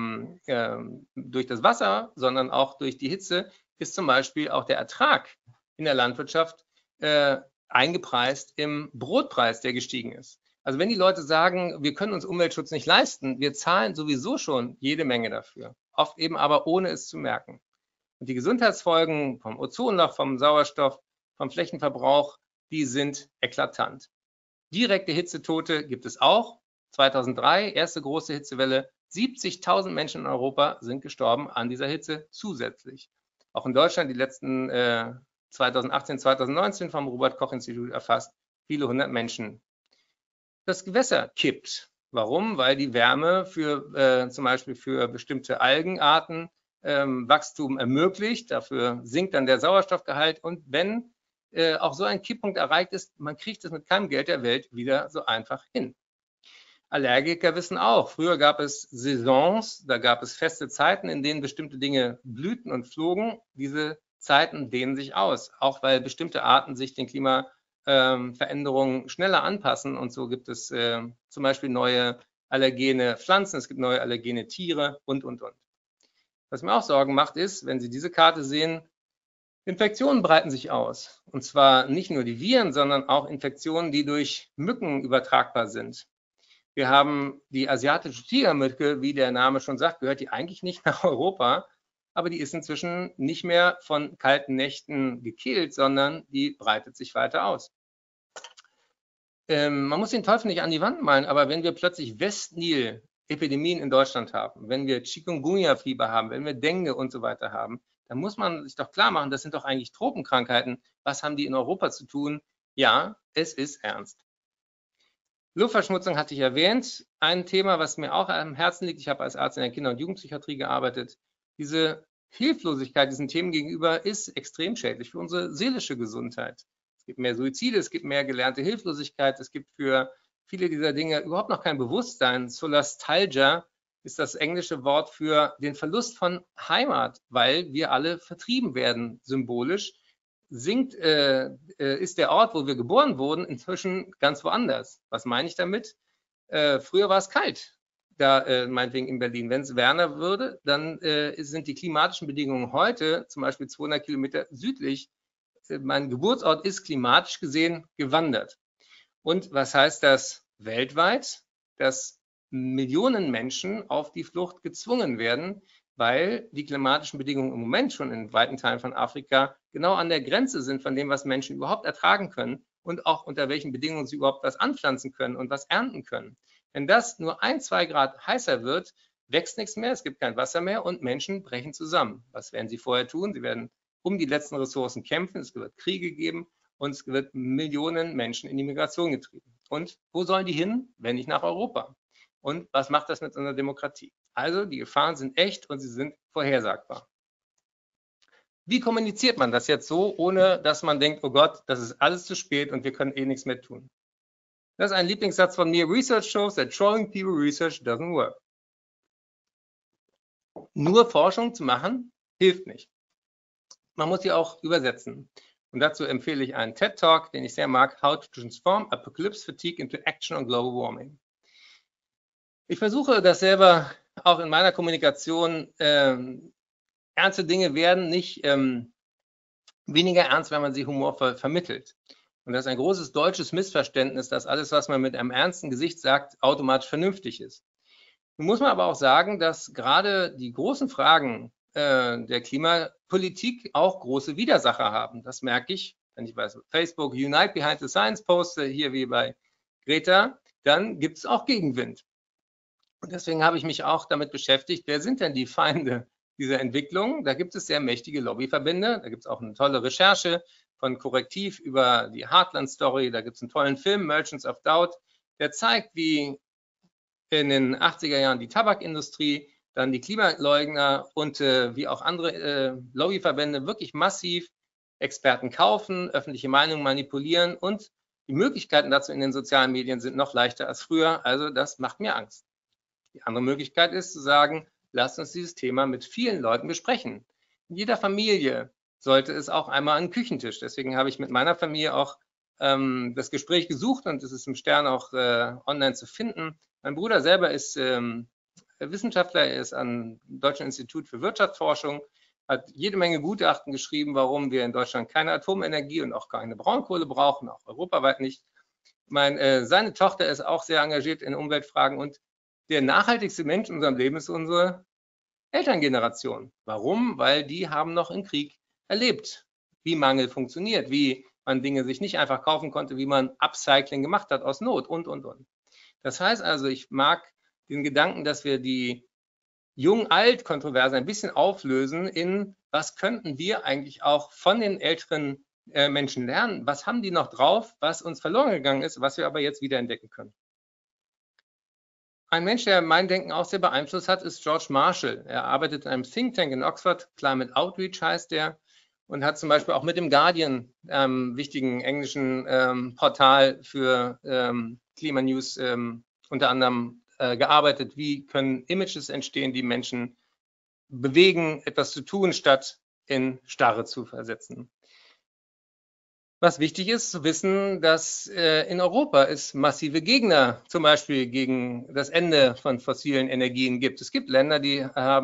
durch das Wasser, sondern auch durch die Hitze ist zum Beispiel auch der Ertrag in der Landwirtschaft eingepreist im Brotpreis, der gestiegen ist. Also wenn die Leute sagen, wir können uns Umweltschutz nicht leisten, wir zahlen sowieso schon jede Menge dafür, oft eben aber ohne es zu merken. Und die Gesundheitsfolgen vom Ozonloch, vom Sauerstoff, vom Flächenverbrauch, die sind eklatant. Direkte Hitzetote gibt es auch. 2003, erste große Hitzewelle, 70.000 Menschen in Europa sind gestorben an dieser Hitze zusätzlich. Auch in Deutschland die letzten 2018, 2019 vom Robert-Koch-Institut erfasst, viele hundert Menschen. Das Gewässer kippt. Warum? Weil die Wärme für zum Beispiel für bestimmte Algenarten Wachstum ermöglicht. Dafür sinkt dann der Sauerstoffgehalt. Und wenn auch so ein Kipppunkt erreicht ist, man kriegt es mit keinem Geld der Welt wieder so einfach hin. Allergiker wissen auch, früher gab es Saisons, da gab es feste Zeiten, in denen bestimmte Dinge blühten und flogen. Diese Zeiten dehnen sich aus, auch weil bestimmte Arten sich den Klimaveränderungen schneller anpassen. Und so gibt es zum Beispiel neue allergene Pflanzen, es gibt neue allergene Tiere und. Was mir auch Sorgen macht, ist, wenn Sie diese Karte sehen, Infektionen breiten sich aus. Und zwar nicht nur die Viren, sondern auch Infektionen, die durch Mücken übertragbar sind. Wir haben die asiatische Tigermücke, wie der Name schon sagt, gehört die eigentlich nicht nach Europa, aber die ist inzwischen nicht mehr von kalten Nächten gekillt, sondern die breitet sich weiter aus. Man muss den Teufel nicht an die Wand malen, aber wenn wir plötzlich Westnil-Epidemien in Deutschland haben, wenn wir Chikungunya-Fieber haben, wenn wir Dengue und so weiter haben, dann muss man sich doch klar machen, das sind doch eigentlich Tropenkrankheiten. Was haben die in Europa zu tun? Ja, es ist ernst. Luftverschmutzung hatte ich erwähnt. Ein Thema, was mir auch am Herzen liegt, ich habe als Arzt in der Kinder- und Jugendpsychiatrie gearbeitet. Diese Hilflosigkeit diesen Themen gegenüber ist extrem schädlich für unsere seelische Gesundheit. Es gibt mehr Suizide, es gibt mehr gelernte Hilflosigkeit, es gibt für viele dieser Dinge überhaupt noch kein Bewusstsein. Solastalgia ist das englische Wort für den Verlust von Heimat, weil wir alle vertrieben werden, symbolisch. Ist der Ort, wo wir geboren wurden, inzwischen ganz woanders. Was meine ich damit? Früher war es kalt, da meinetwegen in Berlin. Wenn es wärmer würde, dann sind die klimatischen Bedingungen heute, zum Beispiel 200 Kilometer südlich, mein Geburtsort ist klimatisch gesehen gewandert. Und was heißt das weltweit? Dass Millionen Menschen auf die Flucht gezwungen werden, weil die klimatischen Bedingungen im Moment schon in weiten Teilen von Afrika genau an der Grenze sind von dem, was Menschen überhaupt ertragen können und auch unter welchen Bedingungen sie überhaupt was anpflanzen können und was ernten können. Wenn das nur 1, 2 Grad heißer wird, wächst nichts mehr, es gibt kein Wasser mehr und Menschen brechen zusammen. Was werden sie vorher tun? Sie werden um die letzten Ressourcen kämpfen, es wird Kriege geben und es wird Millionen Menschen in die Migration getrieben. Und wo sollen die hin, wenn nicht nach Europa? Und was macht das mit unserer Demokratie? Also die Gefahren sind echt und sie sind vorhersagbar. Wie kommuniziert man das jetzt so, ohne dass man denkt, oh Gott, das ist alles zu spät und wir können eh nichts mehr tun? Das ist ein Lieblingssatz von mir. Research shows that trolling people research doesn't work. Nur Forschung zu machen, hilft nicht. Man muss sie auch übersetzen. Und dazu empfehle ich einen TED-Talk, den ich sehr mag, How to Transform Apocalypse Fatigue into Action on Global Warming. Ich versuche das selber auch in meiner Kommunikation. Ernste Dinge werden nicht weniger ernst, wenn man sie humorvoll vermittelt. Und das ist ein großes deutsches Missverständnis, dass alles, was man mit einem ernsten Gesicht sagt, automatisch vernünftig ist. Nun muss man aber auch sagen, dass gerade die großen Fragen der Klimapolitik auch große Widersacher haben. Das merke ich, wenn ich bei Facebook Unite Behind the Science poste, hier wie bei Greta, dann gibt es auch Gegenwind. Und deswegen habe ich mich auch damit beschäftigt, wer sind denn die Feinde dieser Entwicklung. Da gibt es sehr mächtige Lobbyverbände. Da gibt es auch eine tolle Recherche von Korrektiv über die Heartland-Story. Da gibt es einen tollen Film, Merchants of Doubt, der zeigt, wie in den 80er Jahren die Tabakindustrie, dann die Klimaleugner und wie auch andere Lobbyverbände wirklich massiv Experten kaufen, öffentliche Meinung manipulieren und die Möglichkeiten dazu in den sozialen Medien sind noch leichter als früher. Also das macht mir Angst. Die andere Möglichkeit ist zu sagen, lasst uns dieses Thema mit vielen Leuten besprechen. In jeder Familie sollte es auch einmal einen Küchentisch. Deswegen habe ich mit meiner Familie auch das Gespräch gesucht und es ist im Stern auch online zu finden. Mein Bruder selber ist Wissenschaftler, er ist am Deutschen Institut für Wirtschaftsforschung, hat jede Menge Gutachten geschrieben, warum wir in Deutschland keine Atomenergie und auch keine Braunkohle brauchen, auch europaweit nicht. Seine Tochter ist auch sehr engagiert in Umweltfragen und der nachhaltigste Mensch in unserem Leben ist unsere Elterngeneration. Warum? Weil die haben noch im Krieg erlebt, wie Mangel funktioniert, wie man Dinge sich nicht einfach kaufen konnte, wie man Upcycling gemacht hat aus Not und. Das heißt also, ich mag den Gedanken, dass wir die Jung-Alt-Kontroverse ein bisschen auflösen in, was könnten wir eigentlich auch von den älteren Menschen lernen? Was haben die noch drauf, was uns verloren gegangen ist, was wir aber jetzt wieder entdecken können? Ein Mensch, der mein Denken auch sehr beeinflusst hat, ist George Marshall. Er arbeitet in einem Think Tank in Oxford, Climate Outreach heißt der, und hat zum Beispiel auch mit dem Guardian, wichtigen englischen Portal für Klimanews, unter anderem gearbeitet. Wie können Images entstehen, die Menschen bewegen, etwas zu tun, statt in Starre zu versetzen? Was wichtig ist, zu wissen, dass in Europa es massive Gegner zum Beispiel gegen das Ende von fossilen Energien gibt. Es gibt Länder, die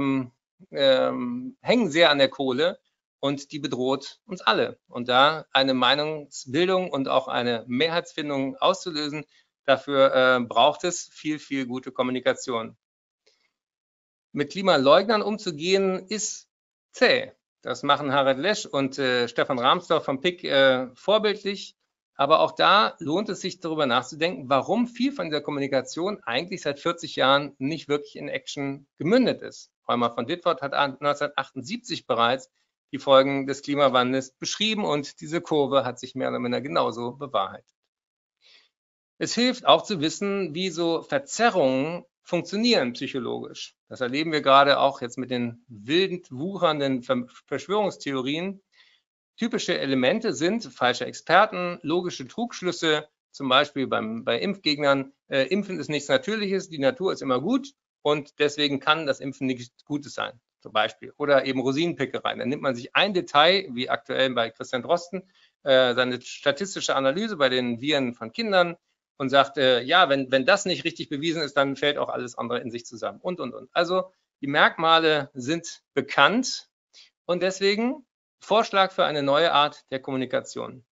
hängen sehr an der Kohle und die bedroht uns alle. Und da eine Meinungsbildung und auch eine Mehrheitsfindung auszulösen, dafür braucht es viel, viel gute Kommunikation. Mit Klimaleugnern umzugehen, ist zäh. Das machen Harald Lesch und Stefan Rahmsdorf vom PIC vorbildlich. Aber auch da lohnt es sich, darüber nachzudenken, warum viel von dieser Kommunikation eigentlich seit 40 Jahren nicht wirklich in Action gemündet ist. Reumer von Ditford hat 1978 bereits die Folgen des Klimawandels beschrieben und diese Kurve hat sich mehr oder minder genauso bewahrheitet. Es hilft auch zu wissen, wie so Verzerrungen funktionieren psychologisch. Das erleben wir gerade auch jetzt mit den wild wuchernden Verschwörungstheorien. Typische Elemente sind falsche Experten, logische Trugschlüsse, zum Beispiel bei Impfgegnern. Impfen ist nichts Natürliches, die Natur ist immer gut und deswegen kann das Impfen nichts Gutes sein, zum Beispiel. Oder eben Rosinenpickerei. Dann nimmt man sich ein Detail, wie aktuell bei Christian Drosten, seine statistische Analyse bei den Viren von Kindern, und sagt, ja, wenn das nicht richtig bewiesen ist, dann fällt auch alles andere in sich zusammen und. Also die Merkmale sind bekannt und deswegen Vorschlag für eine neue Art der Kommunikation.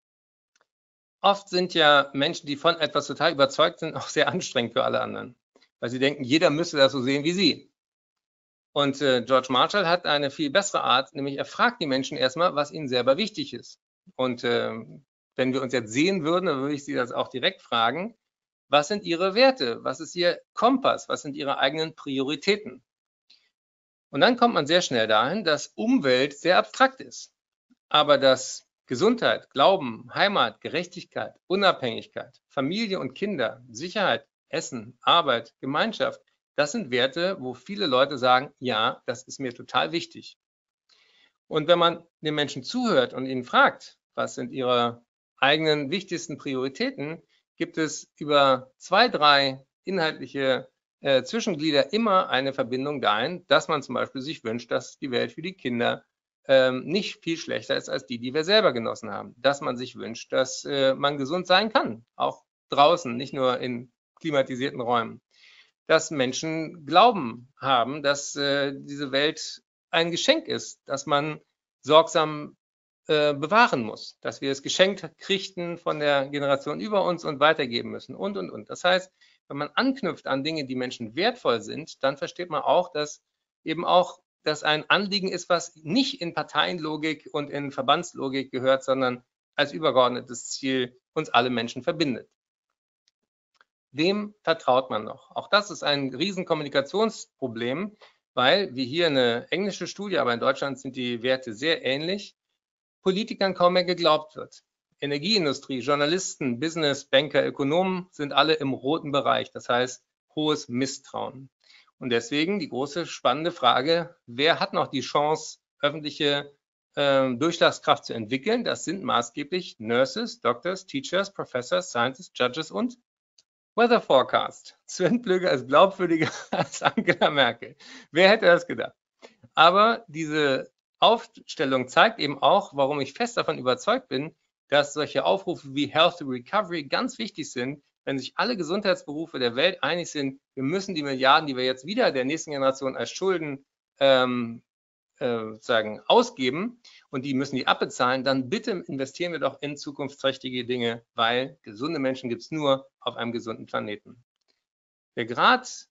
Oft sind ja Menschen, die von etwas total überzeugt sind, auch sehr anstrengend für alle anderen, weil sie denken, jeder müsste das so sehen wie sie. Und George Marshall hat eine viel bessere Art, nämlich er fragt die Menschen erstmal, was ihnen selber wichtig ist. Und wenn wir uns jetzt sehen würden, dann würde ich Sie das auch direkt fragen, was sind Ihre Werte? Was ist Ihr Kompass? Was sind Ihre eigenen Prioritäten? Und dann kommt man sehr schnell dahin, dass Umwelt sehr abstrakt ist, aber dass Gesundheit, Glauben, Heimat, Gerechtigkeit, Unabhängigkeit, Familie und Kinder, Sicherheit, Essen, Arbeit, Gemeinschaft, das sind Werte, wo viele Leute sagen, ja, das ist mir total wichtig. Und wenn man den Menschen zuhört und ihnen fragt, was sind ihre eigenen wichtigsten Prioritäten, gibt es über 2, 3 inhaltliche Zwischenglieder immer eine Verbindung dahin, dass man zum Beispiel sich wünscht, dass die Welt für die Kinder nicht viel schlechter ist als die wir selber genossen haben. Dass man sich wünscht, dass man gesund sein kann, auch draußen, nicht nur in klimatisierten Räumen. Dass Menschen Glauben haben, dass diese Welt ein Geschenk ist, dass man sorgsam bewahren muss, dass wir es geschenkt kriegten von der Generation über uns und weitergeben müssen und. Das heißt, wenn man anknüpft an Dinge, die Menschen wertvoll sind, dann versteht man auch, dass eben auch das ein Anliegen ist, was nicht in Parteienlogik und in Verbandslogik gehört, sondern als übergeordnetes Ziel uns alle Menschen verbindet. Wem vertraut man noch? Auch das ist ein Riesenkommunikationsproblem. weil, wie hier eine englische Studie, aber in Deutschland sind die Werte sehr ähnlich, Politikern kaum mehr geglaubt wird. Energieindustrie, Journalisten, Business, Banker, Ökonomen sind alle im roten Bereich, das heißt hohes Misstrauen. Und deswegen die große spannende Frage, wer hat noch die Chance, öffentliche Durchschlagskraft zu entwickeln? Das sind maßgeblich Nurses, Doctors, Teachers, Professors, Scientists, Judges und Weather Forecast. Sven Plöger ist glaubwürdiger als Angela Merkel. Wer hätte das gedacht? Aber diese Aufstellung zeigt eben auch, warum ich fest davon überzeugt bin, dass solche Aufrufe wie Health to Recovery ganz wichtig sind, wenn sich alle Gesundheitsberufe der Welt einig sind, wir müssen die Milliarden, die wir jetzt wieder der nächsten Generation als Schulden ausgeben und die müssen die abbezahlen, dann bitte investieren wir doch in zukunftsträchtige Dinge, weil gesunde Menschen gibt es nur auf einem gesunden Planeten. Der Grad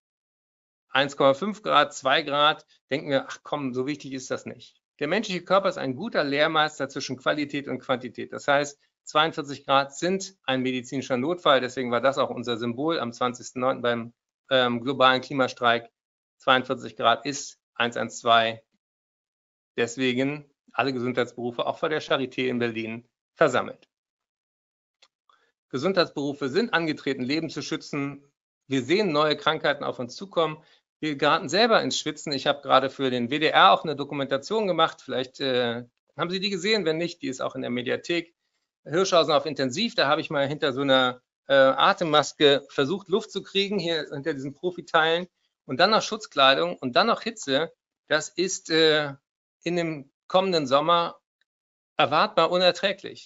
1,5 Grad, 2 Grad, denken wir, ach komm, so wichtig ist das nicht. Der menschliche Körper ist ein guter Lehrmeister zwischen Qualität und Quantität. Das heißt, 42 Grad sind ein medizinischer Notfall. Deswegen war das auch unser Symbol am 20.09. beim globalen Klimastreik. 42 Grad ist 112. Deswegen alle Gesundheitsberufe auch vor der Charité in Berlin versammelt. Gesundheitsberufe sind angetreten, Leben zu schützen. Wir sehen neue Krankheiten auf uns zukommen. Wir geraten selber ins Schwitzen. Ich habe gerade für den WDR auch eine Dokumentation gemacht. Vielleicht haben Sie die gesehen. Wenn nicht, die ist auch in der Mediathek. Hirschhausen auf Intensiv. Da habe ich mal hinter so einer Atemmaske versucht, Luft zu kriegen, hier hinter diesen Profiteilen. Und dann noch Schutzkleidung und dann noch Hitze. Das ist in dem kommenden Sommer erwartbar unerträglich.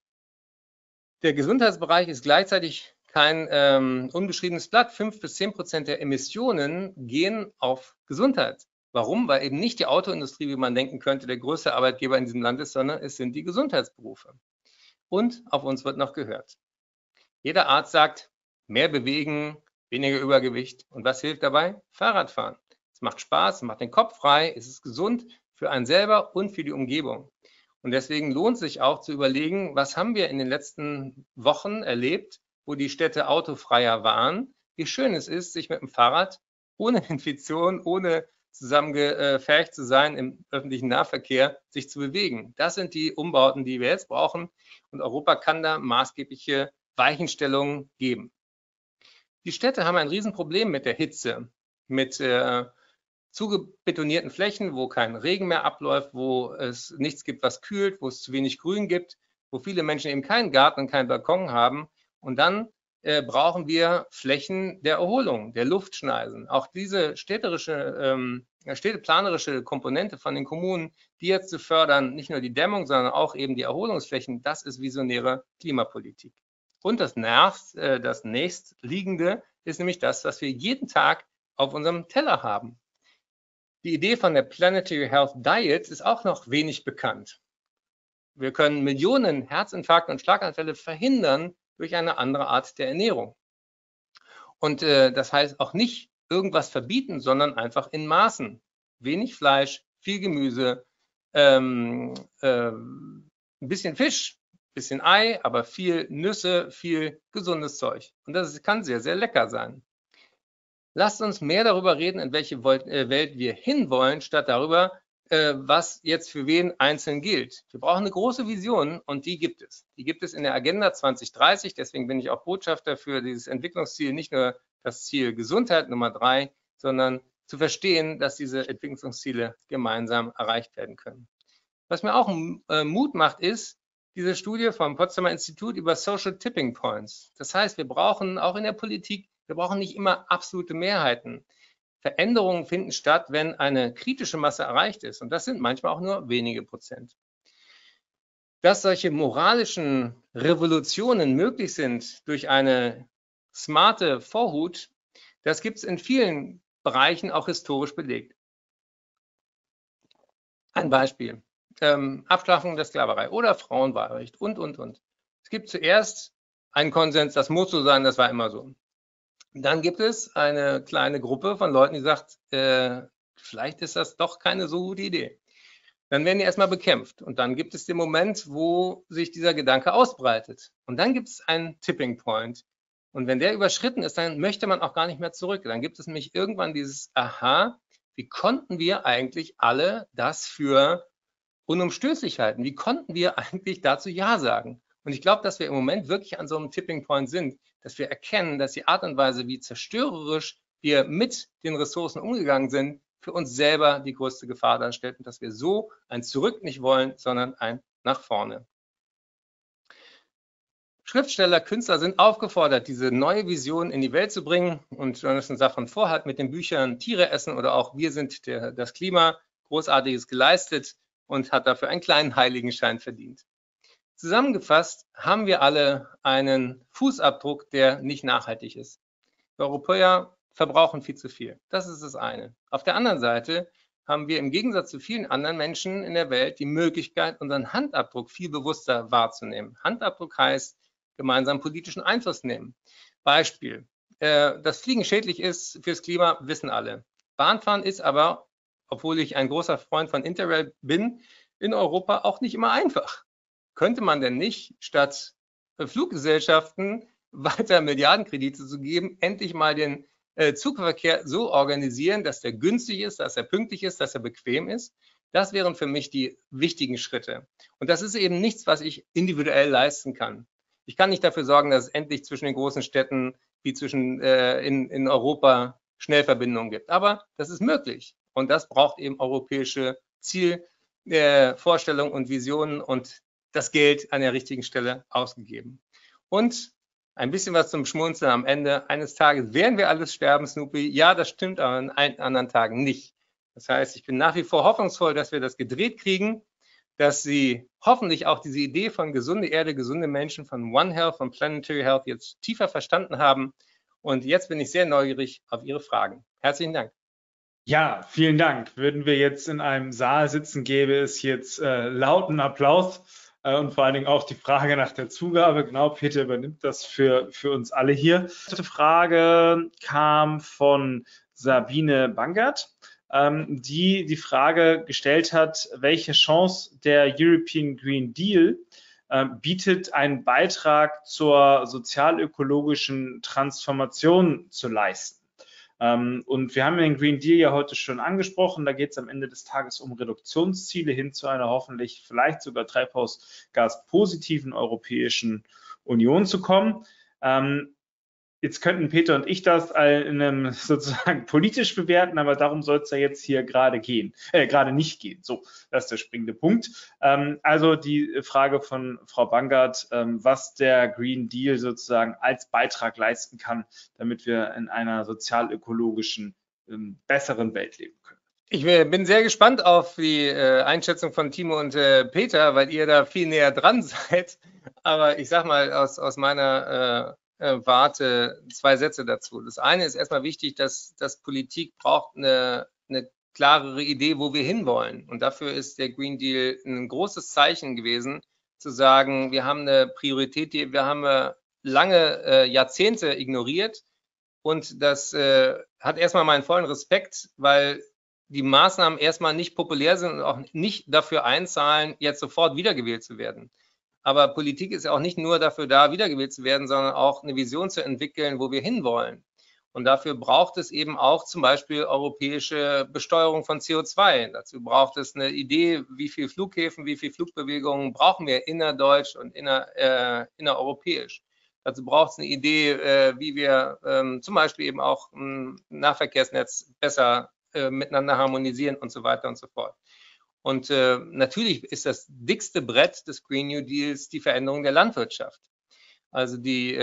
Der Gesundheitsbereich ist gleichzeitig kein unbeschriebenes Blatt. 5-10% der Emissionen gehen auf Gesundheit. Warum? Weil eben nicht die Autoindustrie, wie man denken könnte, der größte Arbeitgeber in diesem Land ist, sondern es sind die Gesundheitsberufe. Und auf uns wird noch gehört. Jeder Arzt sagt, mehr bewegen, weniger Übergewicht. Und was hilft dabei? Fahrradfahren. Es macht Spaß, es macht den Kopf frei, es ist gesund für einen selber und für die Umgebung. Und deswegen lohnt sich auch zu überlegen, was haben wir in den letzten Wochen erlebt, wo die Städte autofreier waren, wie schön es ist, sich mit dem Fahrrad ohne Infektion, ohne zusammengefärcht zu sein im öffentlichen Nahverkehr, sich zu bewegen. Das sind die Umbauten, die wir jetzt brauchen. Und Europa kann da maßgebliche Weichenstellungen geben. Die Städte haben ein Riesenproblem mit der Hitze, mit zugebetonierten Flächen, wo kein Regen mehr abläuft, wo es nichts gibt, was kühlt, wo es zu wenig Grün gibt, wo viele Menschen eben keinen Garten und keinen Balkon haben. Und dann brauchen wir Flächen der Erholung, der Luftschneisen. Auch diese städteplanerische Komponente von den Kommunen, die jetzt zu fördern, nicht nur die Dämmung, sondern auch eben die Erholungsflächen, das ist visionäre Klimapolitik. Und das nächstliegende ist nämlich das, was wir jeden Tag auf unserem Teller haben. Die Idee von der Planetary Health Diet ist auch noch wenig bekannt. Wir können Millionen Herzinfarkte und Schlaganfälle verhindern durch eine andere Art der Ernährung. Und das heißt auch nicht irgendwas verbieten, sondern einfach in Maßen. Wenig Fleisch, viel Gemüse, ein bisschen Fisch, ein bisschen Ei, aber viel Nüsse, viel gesundes Zeug. Und das kann sehr, sehr lecker sein. Lasst uns mehr darüber reden, in welche Welt wir hinwollen, statt darüber, was jetzt für wen einzeln gilt. Wir brauchen eine große Vision und die gibt es. Die gibt es in der Agenda 2030. Deswegen bin ich auch Botschafter für dieses Entwicklungsziel, nicht nur das Ziel Gesundheit Nummer 3, sondern zu verstehen, dass diese Entwicklungsziele gemeinsam erreicht werden können. Was mir auch Mut macht, ist diese Studie vom Potsdamer Institut über Social Tipping Points. Das heißt, wir brauchen auch in der Politik, wir brauchen nicht immer absolute Mehrheiten. Veränderungen finden statt, wenn eine kritische Masse erreicht ist. Und das sind manchmal auch nur wenige Prozent. Dass solche moralischen Revolutionen möglich sind durch eine smarte Vorhut, das gibt es in vielen Bereichen auch historisch belegt. Ein Beispiel. Abschaffung der Sklaverei oder Frauenwahlrecht und. Es gibt zuerst einen Konsens, das muss so sein, das war immer so. Dann gibt es eine kleine Gruppe von Leuten, die sagt, vielleicht ist das doch keine so gute Idee. Dann werden die erstmal bekämpft und dann gibt es den Moment, wo sich dieser Gedanke ausbreitet. Und dann gibt es einen Tipping Point. Und wenn der überschritten ist, dann möchte man auch gar nicht mehr zurück. Dann gibt es nämlich irgendwann dieses Aha, wie konnten wir eigentlich alle das für unumstößlich halten? Wie konnten wir eigentlich dazu Ja sagen? Und ich glaube, dass wir im Moment wirklich an so einem Tipping Point sind, dass wir erkennen, dass die Art und Weise, wie zerstörerisch wir mit den Ressourcen umgegangen sind, für uns selber die größte Gefahr darstellt und dass wir so ein Zurück nicht wollen, sondern ein nach vorne. Schriftsteller, Künstler sind aufgefordert, diese neue Vision in die Welt zu bringen. Und Jonathan Safran Foer hat mit den Büchern Tiere essen oder auch Wir sind das Klima Großartiges geleistet und hat dafür einen kleinen Heiligenschein verdient. Zusammengefasst haben wir alle einen Fußabdruck, der nicht nachhaltig ist. Wir Europäer verbrauchen viel zu viel. Das ist das eine. Auf der anderen Seite haben wir im Gegensatz zu vielen anderen Menschen in der Welt die Möglichkeit, unseren Handabdruck viel bewusster wahrzunehmen. Handabdruck heißt, gemeinsam politischen Einfluss nehmen. Beispiel, dass Fliegen schädlich ist fürs Klima, wissen alle. Bahnfahren ist aber, obwohl ich ein großer Freund von Interrail bin, in Europa auch nicht immer einfach. Könnte man denn nicht statt Fluggesellschaften weiter Milliardenkredite zu geben, endlich mal den Zugverkehr so organisieren, dass der günstig ist, dass er pünktlich ist, dass er bequem ist? Das wären für mich die wichtigen Schritte. Und das ist eben nichts, was ich individuell leisten kann. Ich kann nicht dafür sorgen, dass es endlich zwischen den großen Städten wie in Europa Schnellverbindungen gibt. Aber das ist möglich. Und das braucht eben europäische Zielvorstellungen und Visionen und das Geld an der richtigen Stelle ausgegeben. Und ein bisschen was zum Schmunzeln am Ende. Eines Tages werden wir alles sterben, Snoopy. Ja, das stimmt, aber an allen anderen Tagen nicht. Das heißt, ich bin nach wie vor hoffnungsvoll, dass wir das gedreht kriegen, dass Sie hoffentlich auch diese Idee von gesunde Erde, gesunde Menschen, von One Health, von Planetary Health jetzt tiefer verstanden haben. Und jetzt bin ich sehr neugierig auf Ihre Fragen. Herzlichen Dank. Ja, vielen Dank. Würden wir jetzt in einem Saal sitzen, gäbe es jetzt lauten Applaus und vor allen Dingen auch die Frage nach der Zugabe. Genau, Peter übernimmt das für uns alle hier. Die erste Frage kam von Sabine Bangert, die Frage gestellt hat, welche Chance der European Green Deal bietet, einen Beitrag zur sozialökologischen Transformation zu leisten. Und wir haben den Green Deal ja heute schon angesprochen. Da geht es am Ende des Tages um Reduktionsziele hin zu einer hoffentlich vielleicht sogar treibhausgaspositiven Europäischen Union zu kommen. Jetzt könnten Peter und ich das in einem sozusagen politisch bewerten, aber darum soll es ja jetzt hier gerade nicht gehen. So, das ist der springende Punkt. Also die Frage von Frau Bangert, was der Green Deal sozusagen als Beitrag leisten kann, damit wir in einer sozial-ökologischen, besseren Welt leben können. Ich bin sehr gespannt auf die Einschätzung von Timo und Peter, weil ihr da viel näher dran seid. Aber ich sag mal aus meiner Warte 2 Sätze dazu. Das eine ist erstmal wichtig, dass Politik braucht eine klarere Idee, wo wir hinwollen. Und dafür ist der Green Deal ein großes Zeichen gewesen, zu sagen, wir haben eine Priorität, die wir haben lange Jahrzehnte ignoriert. Und das hat erstmal meinen vollen Respekt, weil die Maßnahmen erstmal nicht populär sind und auch nicht dafür einzahlen, jetzt sofort wiedergewählt zu werden. Aber Politik ist ja auch nicht nur dafür da, wiedergewählt zu werden, sondern auch eine Vision zu entwickeln, wo wir hinwollen. Und dafür braucht es eben auch zum Beispiel europäische Besteuerung von CO2. Dazu braucht es eine Idee, wie viele Flughäfen, wie viele Flugbewegungen brauchen wir innerdeutsch und innereuropäisch. Dazu braucht es eine Idee, wie wir zum Beispiel eben auch ein Nahverkehrsnetz besser miteinander harmonisieren und so weiter und so fort. Und natürlich ist das dickste Brett des Green New Deals die Veränderung der Landwirtschaft. Also die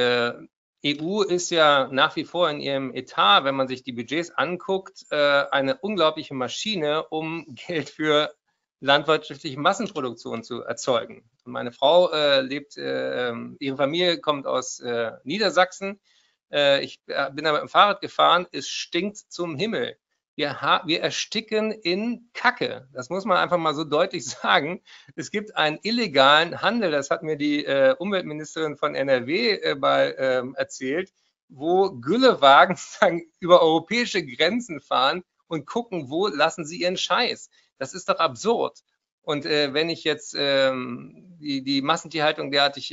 EU ist ja nach wie vor in ihrem Etat, wenn man sich die Budgets anguckt, eine unglaubliche Maschine, um Geld für landwirtschaftliche Massenproduktion zu erzeugen. Und meine Frau ihre Familie kommt aus Niedersachsen. Ich bin da mit dem Fahrrad gefahren, es stinkt zum Himmel. Wir ersticken in Kacke. Das muss man einfach mal so deutlich sagen. Es gibt einen illegalen Handel, das hat mir die Umweltministerin von NRW erzählt, wo Güllewagen über europäische Grenzen fahren und gucken, wo lassen sie ihren Scheiß. Das ist doch absurd. Und wenn ich jetzt die Massentierhaltung derartig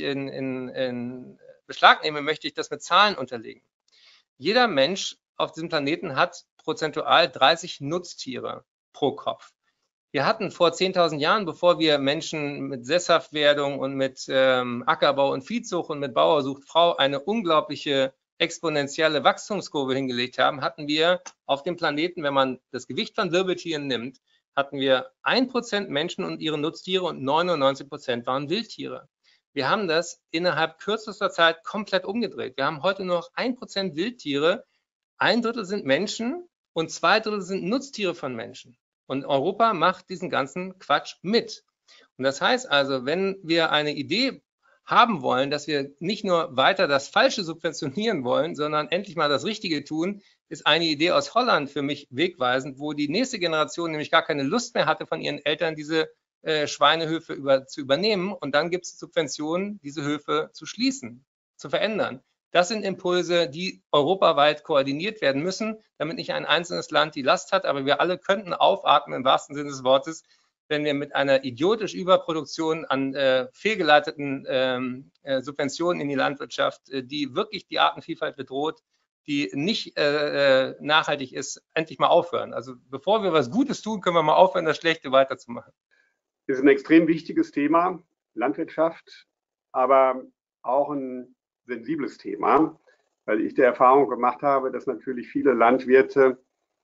in Beschlag nehme, möchte ich das mit Zahlen unterlegen. Jeder Mensch auf diesem Planeten hat prozentual 30 Nutztiere pro Kopf. Wir hatten vor 10.000 Jahren, bevor wir Menschen mit Sesshaftwerdung und mit Ackerbau und Viehzucht und mit Bauer sucht Frau eine unglaubliche exponentielle Wachstumskurve hingelegt haben, hatten wir auf dem Planeten, wenn man das Gewicht von Wirbeltieren nimmt, hatten wir 1% Menschen und ihre Nutztiere und 99% waren Wildtiere. Wir haben das innerhalb kürzester Zeit komplett umgedreht. Wir haben heute nur noch 1% Wildtiere, 1/3 sind Menschen und 2/3 sind Nutztiere von Menschen. Und Europa macht diesen ganzen Quatsch mit. Und das heißt also, wenn wir eine Idee haben wollen, dass wir nicht nur weiter das Falsche subventionieren wollen, sondern endlich mal das Richtige tun, ist eine Idee aus Holland für mich wegweisend, wo die nächste Generation nämlich gar keine Lust mehr hatte, von ihren Eltern diese Schweinehöfe zu übernehmen. Und dann gibt es Subventionen, diese Höfe zu schließen, zu verändern. Das sind Impulse, die europaweit koordiniert werden müssen, damit nicht ein einzelnes Land die Last hat. Aber wir alle könnten aufatmen, im wahrsten Sinne des Wortes, wenn wir mit einer idiotisch Überproduktion an fehlgeleiteten Subventionen in die Landwirtschaft, die wirklich die Artenvielfalt bedroht, die nicht nachhaltig ist, endlich mal aufhören. Also bevor wir was Gutes tun, können wir mal aufhören, das Schlechte weiterzumachen. Das ist ein extrem wichtiges Thema, Landwirtschaft, aber auch ein sensibles Thema, weil ich die Erfahrung gemacht habe, dass natürlich viele Landwirte,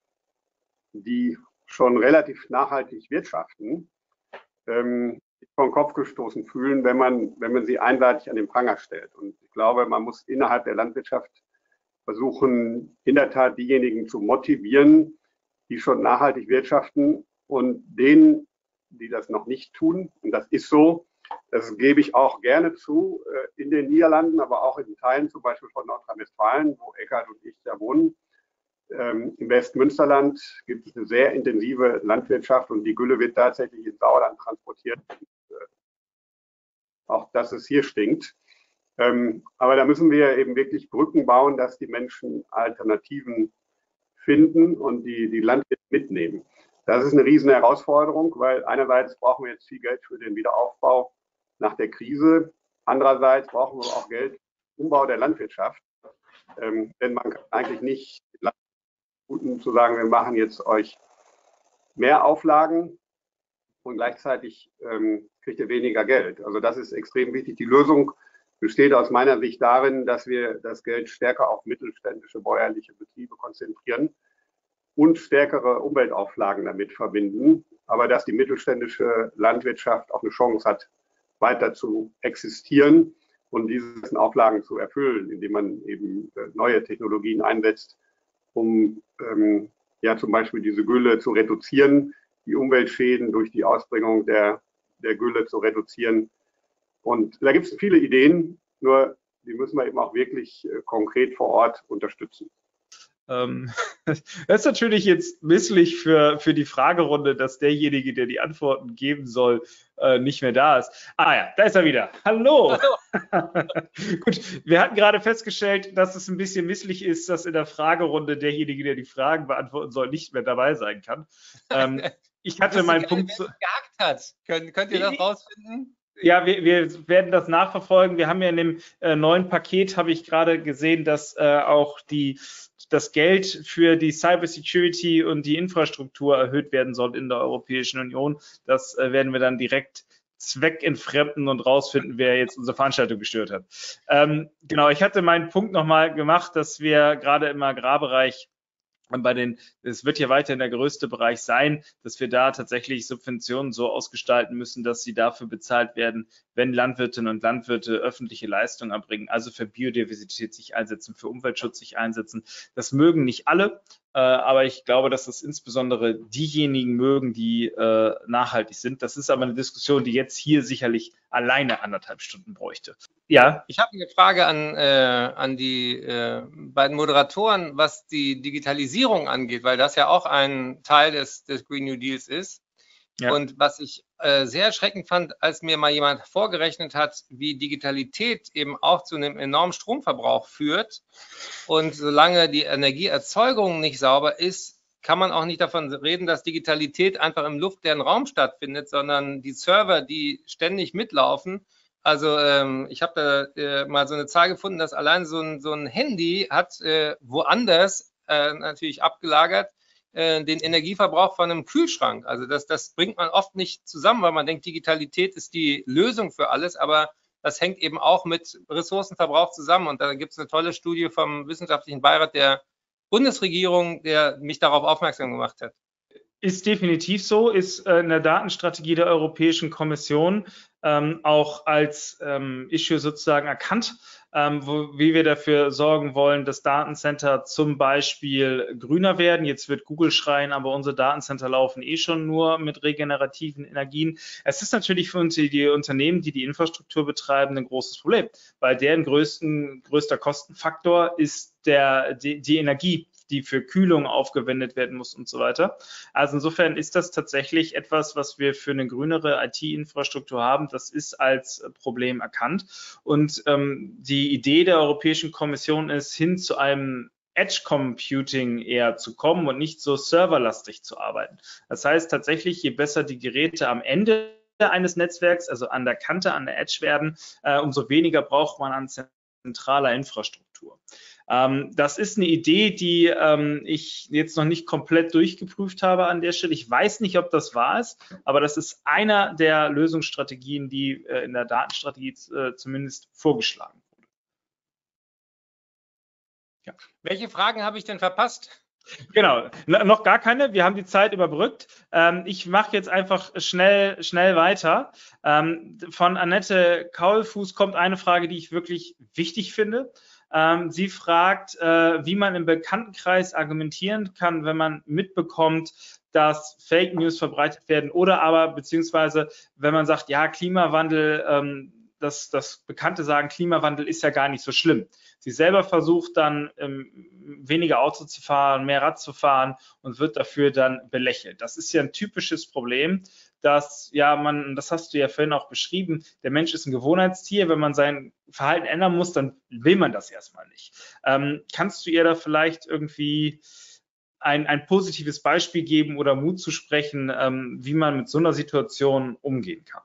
die schon relativ nachhaltig wirtschaften, sich vor den Kopf gestoßen fühlen, wenn man sie einseitig an den Pranger stellt. Und ich glaube, man muss innerhalb der Landwirtschaft versuchen, in der Tat diejenigen zu motivieren, die schon nachhaltig wirtschaften, und denen, die das noch nicht tun, und das ist so, das gebe ich auch gerne zu, in den Niederlanden, aber auch in Teilen zum Beispiel von Nordrhein-Westfalen, wo Eckhard und ich da wohnen. Im Westmünsterland gibt es eine sehr intensive Landwirtschaft und die Gülle wird tatsächlich ins Sauerland transportiert. Auch dass es hier stinkt. Aber da müssen wir eben wirklich Brücken bauen, dass die Menschen Alternativen finden und die Landwirte mitnehmen. Das ist eine riesen Herausforderung, weil einerseits brauchen wir jetzt viel Geld für den Wiederaufbau nach der Krise. Andererseits brauchen wir auch Geld für den Umbau der Landwirtschaft. Denn man kann eigentlich nicht zu sagen, wir machen jetzt euch mehr Auflagen und gleichzeitig kriegt ihr weniger Geld. Also das ist extrem wichtig. Die Lösung besteht aus meiner Sicht darin, dass wir das Geld stärker auf mittelständische bäuerliche Betriebe konzentrieren und stärkere Umweltauflagen damit verbinden, aber dass die mittelständische Landwirtschaft auch eine Chance hat, weiter zu existieren und diese Auflagen zu erfüllen, indem man eben neue Technologien einsetzt, um ja zum Beispiel diese Gülle zu reduzieren, die Umweltschäden durch die Ausbringung der Gülle zu reduzieren. Und da gibt es viele Ideen, nur die müssen wir eben auch wirklich konkret vor Ort unterstützen. Das ist natürlich jetzt misslich für die Fragerunde, dass derjenige, der die Antworten geben soll, nicht mehr da ist. Ah ja, da ist er wieder. Hallo. Gut, wir hatten gerade festgestellt, dass es ein bisschen misslich ist, dass in der Fragerunde derjenige, der die Fragen beantworten soll, nicht mehr dabei sein kann. Ich hatte meinen Punkt. Gehackt hat. Könnt ihr das rausfinden? Ja, wir werden das nachverfolgen. Wir haben ja in dem neuen Paket, habe ich gerade gesehen, dass auch das Geld für die Cybersecurity und die Infrastruktur erhöht werden soll in der Europäischen Union. Das werden wir dann direkt zweckentfremden und rausfinden, wer jetzt unsere Veranstaltung gestört hat. Genau, ich hatte meinen Punkt nochmal gemacht, dass wir gerade im Agrarbereich es wird ja weiterhin der größte Bereich sein, dass wir da tatsächlich Subventionen so ausgestalten müssen, dass sie dafür bezahlt werden, wenn Landwirtinnen und Landwirte öffentliche Leistungen erbringen, also für Biodiversität sich einsetzen, für Umweltschutz sich einsetzen. Das mögen nicht alle, aber ich glaube, dass das insbesondere diejenigen mögen, die nachhaltig sind. Das ist aber eine Diskussion, die jetzt hier sicherlich alleine 1,5 Stunden bräuchte. Ja. Ich habe eine Frage an die beiden Moderatoren, was die Digitalisierung angeht, weil das ja auch ein Teil des Green New Deals ist. Ja. Und was ich sehr erschreckend fand, als mir mal jemand vorgerechnet hat, wie Digitalität eben auch zu einem enormen Stromverbrauch führt. Und solange die Energieerzeugung nicht sauber ist, kann man auch nicht davon reden, dass Digitalität einfach im luftleeren Raum stattfindet, sondern die Server, die ständig mitlaufen. Also ich habe da mal so eine Zahl gefunden, dass allein so ein Handy hat woanders natürlich abgelagert den Energieverbrauch von einem Kühlschrank. Also das bringt man oft nicht zusammen, weil man denkt, Digitalität ist die Lösung für alles, aber das hängt eben auch mit Ressourcenverbrauch zusammen. Und da gibt es eine tolle Studie vom Wissenschaftlichen Beirat der Bundesregierung, der mich darauf aufmerksam gemacht hat. Ist definitiv so, ist in der Datenstrategie der Europäischen Kommission auch als Issue sozusagen erkannt, wie wir dafür sorgen wollen, dass Datencenter zum Beispiel grüner werden. Jetzt wird Google schreien, aber unsere Datencenter laufen eh schon nur mit regenerativen Energien. Es ist natürlich für uns die Unternehmen, die die Infrastruktur betreiben, ein großes Problem, weil deren größter Kostenfaktor ist die Energie, die für Kühlung aufgewendet werden muss und so weiter. Also insofern ist das tatsächlich etwas, was wir für eine grünere IT-Infrastruktur haben. Das ist als Problem erkannt. Und die Idee der Europäischen Kommission ist, hin zu einem Edge Computing eher zu kommen und nicht so serverlastig zu arbeiten. Das heißt tatsächlich, je besser die Geräte am Ende eines Netzwerks, also an der Kante, an der Edge werden, umso weniger braucht man an zentraler Infrastruktur. Das ist eine Idee, die ich jetzt noch nicht komplett durchgeprüft habe an der Stelle. Ich weiß nicht, ob das wahr ist, aber das ist einer der Lösungsstrategien, die in der Datenstrategie zumindest vorgeschlagen wurde. Ja. Welche Fragen habe ich denn verpasst? Genau, noch gar keine. Wir haben die Zeit überbrückt. Ich mache jetzt einfach schnell weiter. Von Annette Kaulfuß kommt eine Frage, die ich wirklich wichtig finde. Sie fragt, wie man im Bekanntenkreis argumentieren kann, wenn man mitbekommt, dass Fake News verbreitet werden oder aber beziehungsweise wenn man sagt, ja, Klimawandel, das Bekannte sagen, Klimawandel ist ja gar nicht so schlimm. Sie selber versucht dann weniger Auto zu fahren, mehr Rad zu fahren und wird dafür dann belächelt. Das ist ja ein typisches Problem, dass das hast du ja vorhin auch beschrieben, der Mensch ist ein Gewohnheitstier. Wenn man sein Verhalten ändern muss, dann will man das erstmal nicht. Kannst du ihr da vielleicht irgendwie ein positives Beispiel geben oder Mut zu sprechen, wie man mit so einer Situation umgehen kann?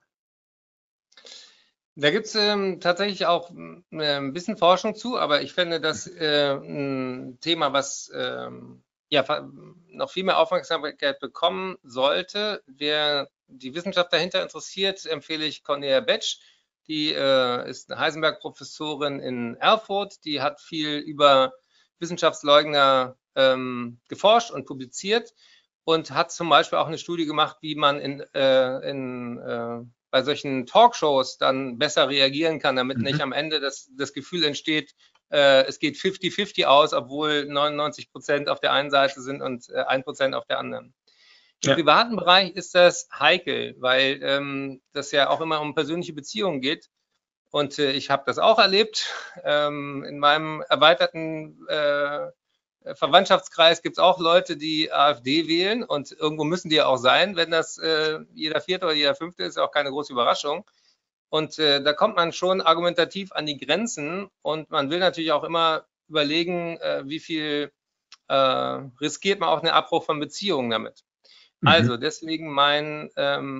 Da gibt es tatsächlich auch ein bisschen Forschung zu, aber ich finde das ein Thema, was noch viel mehr Aufmerksamkeit bekommen sollte. Wer die Wissenschaft dahinter interessiert, empfehle ich Cornelia Betsch. Die ist eine Heisenberg-Professorin in Erfurt. Die hat viel über Wissenschaftsleugner geforscht und publiziert und hat zum Beispiel auch eine Studie gemacht, wie man bei solchen Talkshows dann besser reagieren kann, damit nicht am Ende das Gefühl entsteht, es geht 50-50 aus, obwohl 99% auf der einen Seite sind und 1% auf der anderen. Im privaten Bereich ist das heikel, weil das ja auch immer um persönliche Beziehungen geht. Und ich habe das auch erlebt. In meinem erweiterten Verwandtschaftskreis gibt es auch Leute, die AfD wählen und irgendwo müssen die ja auch sein. Wenn das jeder Vierte oder jeder Fünfte ist, ja auch keine große Überraschung. Und da kommt man schon argumentativ an die Grenzen und man will natürlich auch immer überlegen, wie viel riskiert man auch einen Abbruch von Beziehungen damit. Also deswegen mein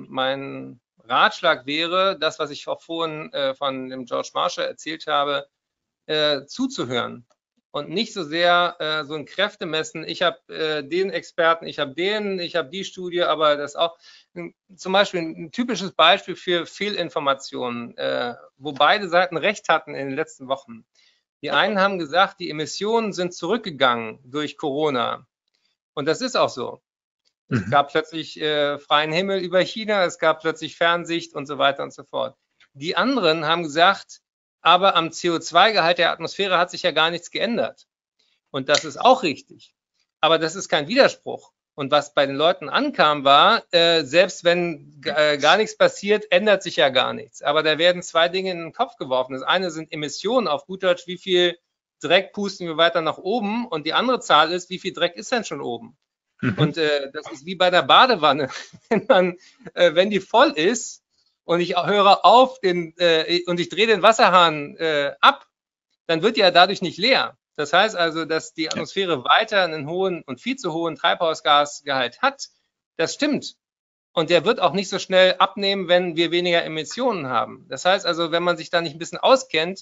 Ratschlag wäre, das, was ich auch vorhin von dem George Marshall erzählt habe, zuzuhören. Und nicht so sehr so ein Kräftemessen, ich habe den Experten, ich habe die Studie, aber das auch zum Beispiel ein typisches Beispiel für Fehlinformationen, wo beide Seiten recht hatten in den letzten Wochen. Die einen haben gesagt, die Emissionen sind zurückgegangen durch Corona. Und das ist auch so. Es gab plötzlich freien Himmel über China, es gab plötzlich Fernsicht und so weiter und so fort. Die anderen haben gesagt, aber am CO2-Gehalt der Atmosphäre hat sich ja gar nichts geändert. Und das ist auch richtig. Aber das ist kein Widerspruch. Und was bei den Leuten ankam, war, selbst wenn gar nichts passiert, ändert sich ja gar nichts. Aber da werden zwei Dinge in den Kopf geworfen. Das eine sind Emissionen, auf gut Deutsch, wie viel Dreck pusten wir weiter nach oben? Und die andere Zahl ist, wie viel Dreck ist denn schon oben? Und das ist wie bei der Badewanne. Wenn die voll ist, und ich höre auf und ich drehe den Wasserhahn ab, dann wird die ja dadurch nicht leer. Das heißt also, dass die Atmosphäre weiter einen hohen und viel zu hohen Treibhausgasgehalt hat. Das stimmt. Und der wird auch nicht so schnell abnehmen, wenn wir weniger Emissionen haben. Das heißt also, wenn man sich da nicht ein bisschen auskennt,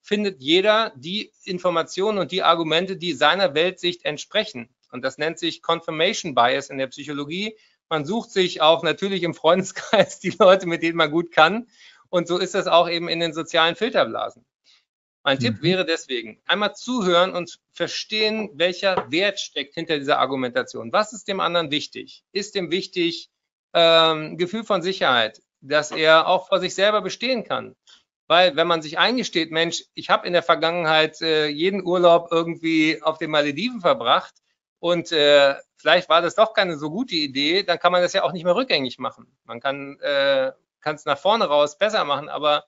findet jeder die Informationen und die Argumente, die seiner Weltsicht entsprechen. Und das nennt sich Confirmation Bias in der Psychologie. Man sucht sich auch natürlich im Freundeskreis die Leute, mit denen man gut kann. Und so ist das auch eben in den sozialen Filterblasen. Mein Tipp wäre deswegen, einmal zuhören und verstehen, welcher Wert steckt hinter dieser Argumentation. Was ist dem anderen wichtig? Ist dem wichtig Gefühl von Sicherheit, dass er auch vor sich selber bestehen kann? Weil wenn man sich eingesteht, Mensch, ich habe in der Vergangenheit jeden Urlaub irgendwie auf den Malediven verbracht und vielleicht war das doch keine so gute Idee, dann kann man das ja auch nicht mehr rückgängig machen. Man kann es nach vorne raus besser machen, aber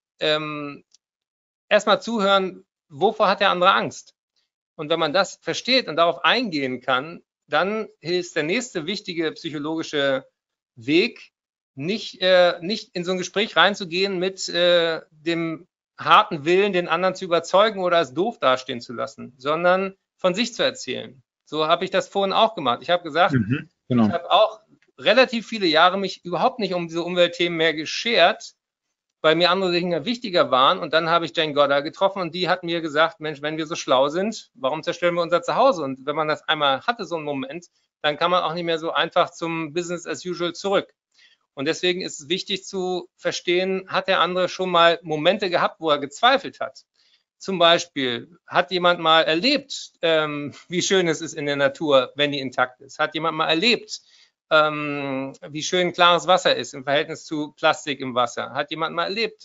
erstmal zuhören, wovor hat der andere Angst? Und wenn man das versteht und darauf eingehen kann, dann ist der nächste wichtige psychologische Weg, nicht in so ein Gespräch reinzugehen mit dem harten Willen, den anderen zu überzeugen oder als doof dastehen zu lassen, sondern von sich zu erzählen. So habe ich das vorhin auch gemacht. Ich habe gesagt, genau. Ich habe auch relativ viele Jahre mich überhaupt nicht um diese Umweltthemen mehr geschert, weil mir andere Dinge wichtiger waren. Und dann habe ich Jane Goddard getroffen und die hat mir gesagt, Mensch, wenn wir so schlau sind, warum zerstören wir unser Zuhause? Und wenn man das einmal hatte, so einen Moment, dann kann man auch nicht mehr so einfach zum Business as usual zurück. Und deswegen ist es wichtig zu verstehen, hat der andere schon mal Momente gehabt, wo er gezweifelt hat? Zum Beispiel, hat jemand mal erlebt, wie schön es ist in der Natur, wenn die intakt ist? Hat jemand mal erlebt, wie schön klares Wasser ist im Verhältnis zu Plastik im Wasser? Hat jemand mal erlebt,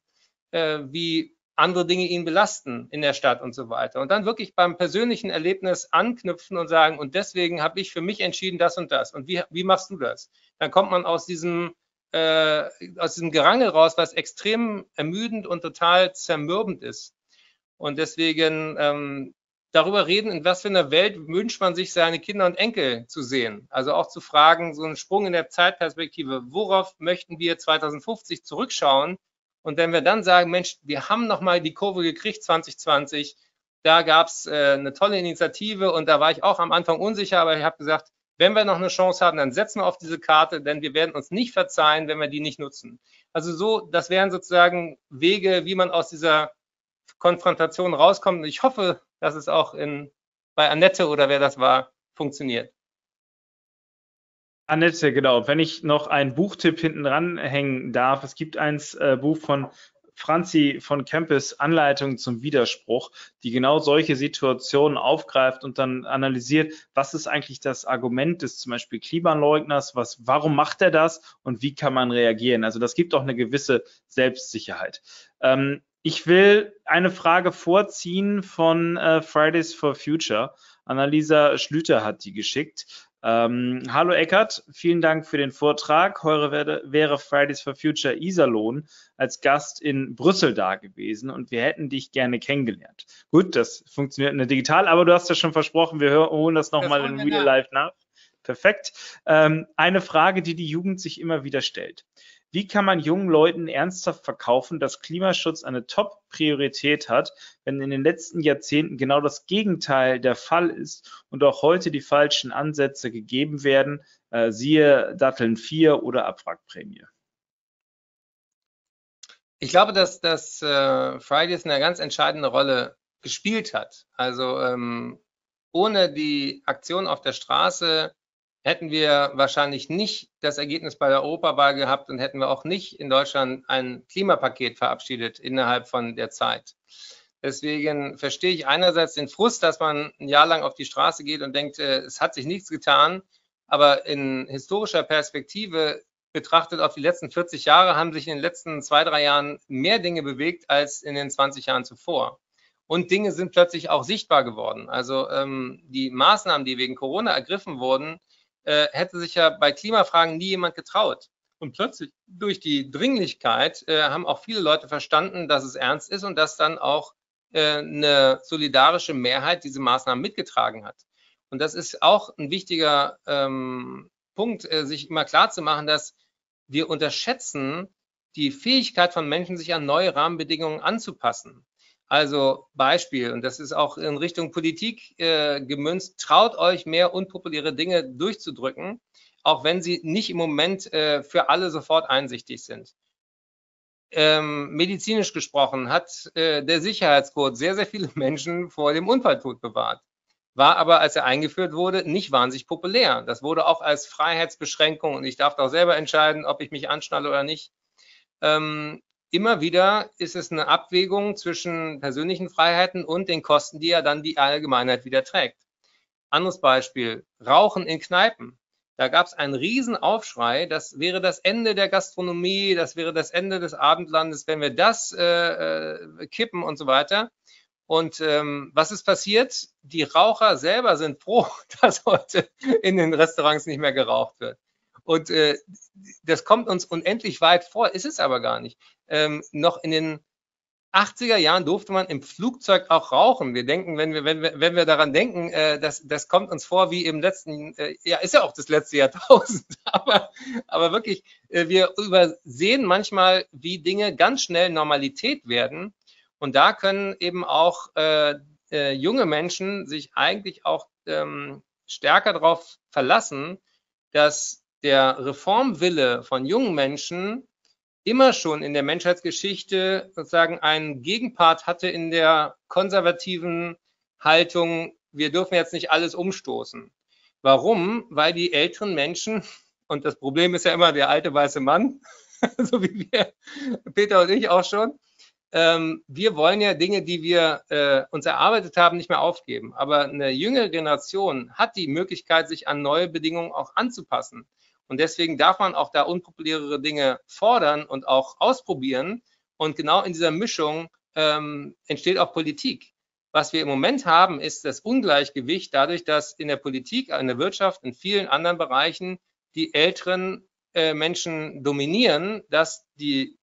wie andere Dinge ihn belasten in der Stadt und so weiter? Und dann wirklich beim persönlichen Erlebnis anknüpfen und sagen, und deswegen habe ich für mich entschieden das und das. Und wie machst du das? Dann kommt man aus diesem Gerangel raus, was extrem ermüdend und total zermürbend ist. Und deswegen darüber reden, in was für einer Welt wünscht man sich, seine Kinder und Enkel zu sehen. Also auch zu fragen, so einen Sprung in der Zeitperspektive, worauf möchten wir 2050 zurückschauen? Und wenn wir dann sagen, Mensch, wir haben nochmal die Kurve gekriegt 2020, da gab es eine tolle Initiative und da war ich auch am Anfang unsicher, aber ich habe gesagt, wenn wir noch eine Chance haben, dann setzen wir auf diese Karte, denn wir werden uns nicht verzeihen, wenn wir die nicht nutzen. Also so, das wären sozusagen Wege, wie man aus dieser Konfrontation rauskommt. Und ich hoffe, dass es auch bei Annette oder wer das war, funktioniert. Annette, genau. Wenn ich noch einen Buchtipp hinten ranhängen darf, es gibt ein Buch von Franzi von Kempis, Anleitung zum Widerspruch, die genau solche Situationen aufgreift und dann analysiert, was ist eigentlich das Argument des zum Beispiel Klimaleugners, warum macht er das und wie kann man reagieren? Also das gibt auch eine gewisse Selbstsicherheit. Ich will eine Frage vorziehen von Fridays for Future. Annalisa Schlüter hat die geschickt. Hallo Eckart, vielen Dank für den Vortrag. Heute wäre Fridays for Future Iserlohn als Gast in Brüssel da gewesen und wir hätten dich gerne kennengelernt. Gut, das funktioniert nur digital, aber du hast ja schon versprochen, wir holen das nochmal in Real Life nach. Perfekt. Eine Frage, die Jugend sich immer wieder stellt. Wie kann man jungen Leuten ernsthaft verkaufen, dass Klimaschutz eine Top-Priorität hat, wenn in den letzten Jahrzehnten genau das Gegenteil der Fall ist und auch heute die falschen Ansätze gegeben werden, siehe Datteln 4 oder Abwrackprämie? Ich glaube, dass Fridays eine ganz entscheidende Rolle gespielt hat. Also ohne die Aktion auf der Straße hätten wir wahrscheinlich nicht das Ergebnis bei der Europawahl gehabt und hätten wir auch nicht in Deutschland ein Klimapaket verabschiedet innerhalb von der Zeit. Deswegen verstehe ich einerseits den Frust, dass man ein Jahr lang auf die Straße geht und denkt, es hat sich nichts getan. Aber in historischer Perspektive betrachtet auf die letzten 40 Jahre haben sich in den letzten 2-3 Jahren mehr Dinge bewegt als in den 20 Jahren zuvor. Und Dinge sind plötzlich auch sichtbar geworden. Also die Maßnahmen, die wegen Corona ergriffen wurden, hätte sich ja bei Klimafragen nie jemand getraut. Und plötzlich durch die Dringlichkeit haben auch viele Leute verstanden, dass es ernst ist und dass dann auch eine solidarische Mehrheit diese Maßnahmen mitgetragen hat. Und das ist auch ein wichtiger Punkt, sich immer klar zu machen, dass wir unterschätzen die Fähigkeit von Menschen, sich an neue Rahmenbedingungen anzupassen. Also Beispiel, und das ist auch in Richtung Politik gemünzt, traut euch mehr unpopuläre Dinge durchzudrücken, auch wenn sie nicht im Moment für alle sofort einsichtig sind. medizinisch gesprochen hat der Sicherheitsgurt sehr, sehr viele Menschen vor dem Unfalltod bewahrt. War aber, als er eingeführt wurde, nicht wahnsinnig populär. Das wurde auch als Freiheitsbeschränkung und ich darf doch selber entscheiden, ob ich mich anschnalle oder nicht. Immer wieder ist es eine Abwägung zwischen persönlichen Freiheiten und den Kosten, die ja dann die Allgemeinheit wieder trägt. Anderes Beispiel, Rauchen in Kneipen. Da gab es einen riesen Aufschrei, das wäre das Ende der Gastronomie, das wäre das Ende des Abendlandes, wenn wir das kippen und so weiter. Und was ist passiert? Die Raucher selber sind froh, dass heute in den Restaurants nicht mehr geraucht wird. Und das kommt uns unendlich weit vor, ist es aber gar nicht. Noch in den 80er Jahren durfte man im Flugzeug auch rauchen. Wir denken, wenn wir daran denken, das kommt uns vor wie im letzten, ja, ist ja auch das letzte Jahrtausend, aber wirklich, wir übersehen manchmal, wie Dinge ganz schnell Normalität werden. Und da können eben auch junge Menschen sich eigentlich auch stärker darauf verlassen, dass der Reformwille von jungen Menschen immer schon in der Menschheitsgeschichte sozusagen einen Gegenpart hatte in der konservativen Haltung, wir dürfen jetzt nicht alles umstoßen. Warum? Weil die älteren Menschen, und das Problem ist ja immer der alte weiße Mann, so wie wir, Peter und ich auch schon, wir wollen ja Dinge, die wir uns erarbeitet haben, nicht mehr aufgeben. Aber eine jüngere Generation hat die Möglichkeit, sich an neue Bedingungen auch anzupassen. Und deswegen darf man auch da unpopulärere Dinge fordern und auch ausprobieren. Und genau in dieser Mischung entsteht auch Politik. Was wir im Moment haben, ist das Ungleichgewicht dadurch, dass in der Politik, in der Wirtschaft, in vielen anderen Bereichen die älteren Menschen dominieren, dass die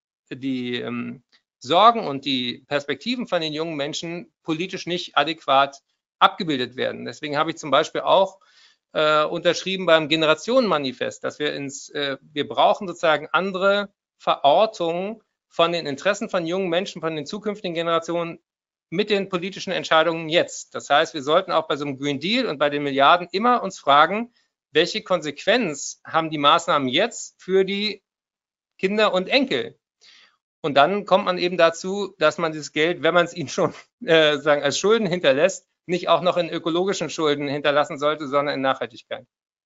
Sorgen und die Perspektiven von den jungen Menschen politisch nicht adäquat abgebildet werden. Deswegen habe ich zum Beispiel auch unterschrieben beim Generationenmanifest, dass wir brauchen sozusagen andere Verortungen von den Interessen von jungen Menschen, von den zukünftigen Generationen mit den politischen Entscheidungen jetzt. Das heißt, wir sollten auch bei so einem Green Deal und bei den Milliarden immer uns fragen, welche Konsequenz haben die Maßnahmen jetzt für die Kinder und Enkel? Und dann kommt man eben dazu, dass man dieses Geld, wenn man es ihnen schon sagen, als Schulden hinterlässt, nicht auch noch in ökologischen Schulden hinterlassen sollte, sondern in Nachhaltigkeit.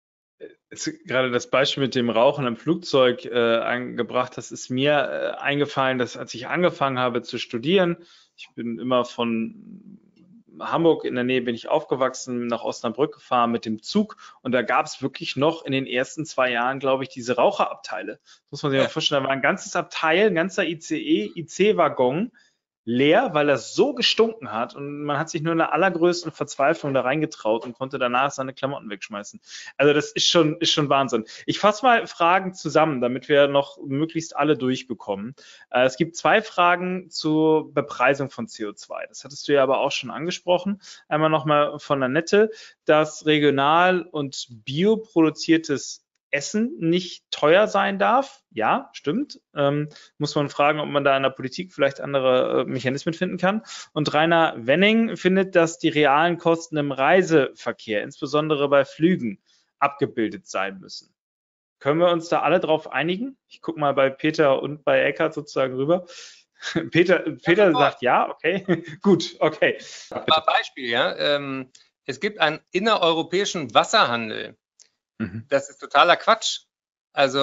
Gerade das Beispiel mit dem Rauchen im Flugzeug angebracht, das ist mir eingefallen, dass als ich angefangen habe zu studieren, ich bin immer von Hamburg in der Nähe bin ich aufgewachsen, nach Osnabrück gefahren mit dem Zug und da gab es wirklich noch in den ersten 2 Jahren, glaube ich, diese Raucherabteile. Das muss man sich mal vorstellen, da war ein ganzes Abteil, ein ganzer IC-Waggon leer, weil das so gestunken hat und man hat sich nur in der allergrößten Verzweiflung da reingetraut und konnte danach seine Klamotten wegschmeißen. Also das ist schon Wahnsinn. Ich fasse mal Fragen zusammen, damit wir noch möglichst alle durchbekommen. Es gibt 2 Fragen zur Bepreisung von CO2. Das hattest du ja aber auch schon angesprochen. Einmal nochmal von Annette, dass regional und bioproduziertes Essen nicht teuer sein darf. Ja, stimmt. Muss man fragen, ob man da in der Politik vielleicht andere Mechanismen finden kann. Und Rainer Wenning findet, dass die realen Kosten im Reiseverkehr, insbesondere bei Flügen, abgebildet sein müssen. Können wir uns da alle drauf einigen? Ich gucke mal bei Peter und bei Eckart sozusagen rüber. Peter sagt ja, okay. Gut, okay. Ein Beispiel, ja. Es gibt einen innereuropäischen Wasserhandel. Das ist totaler Quatsch. Also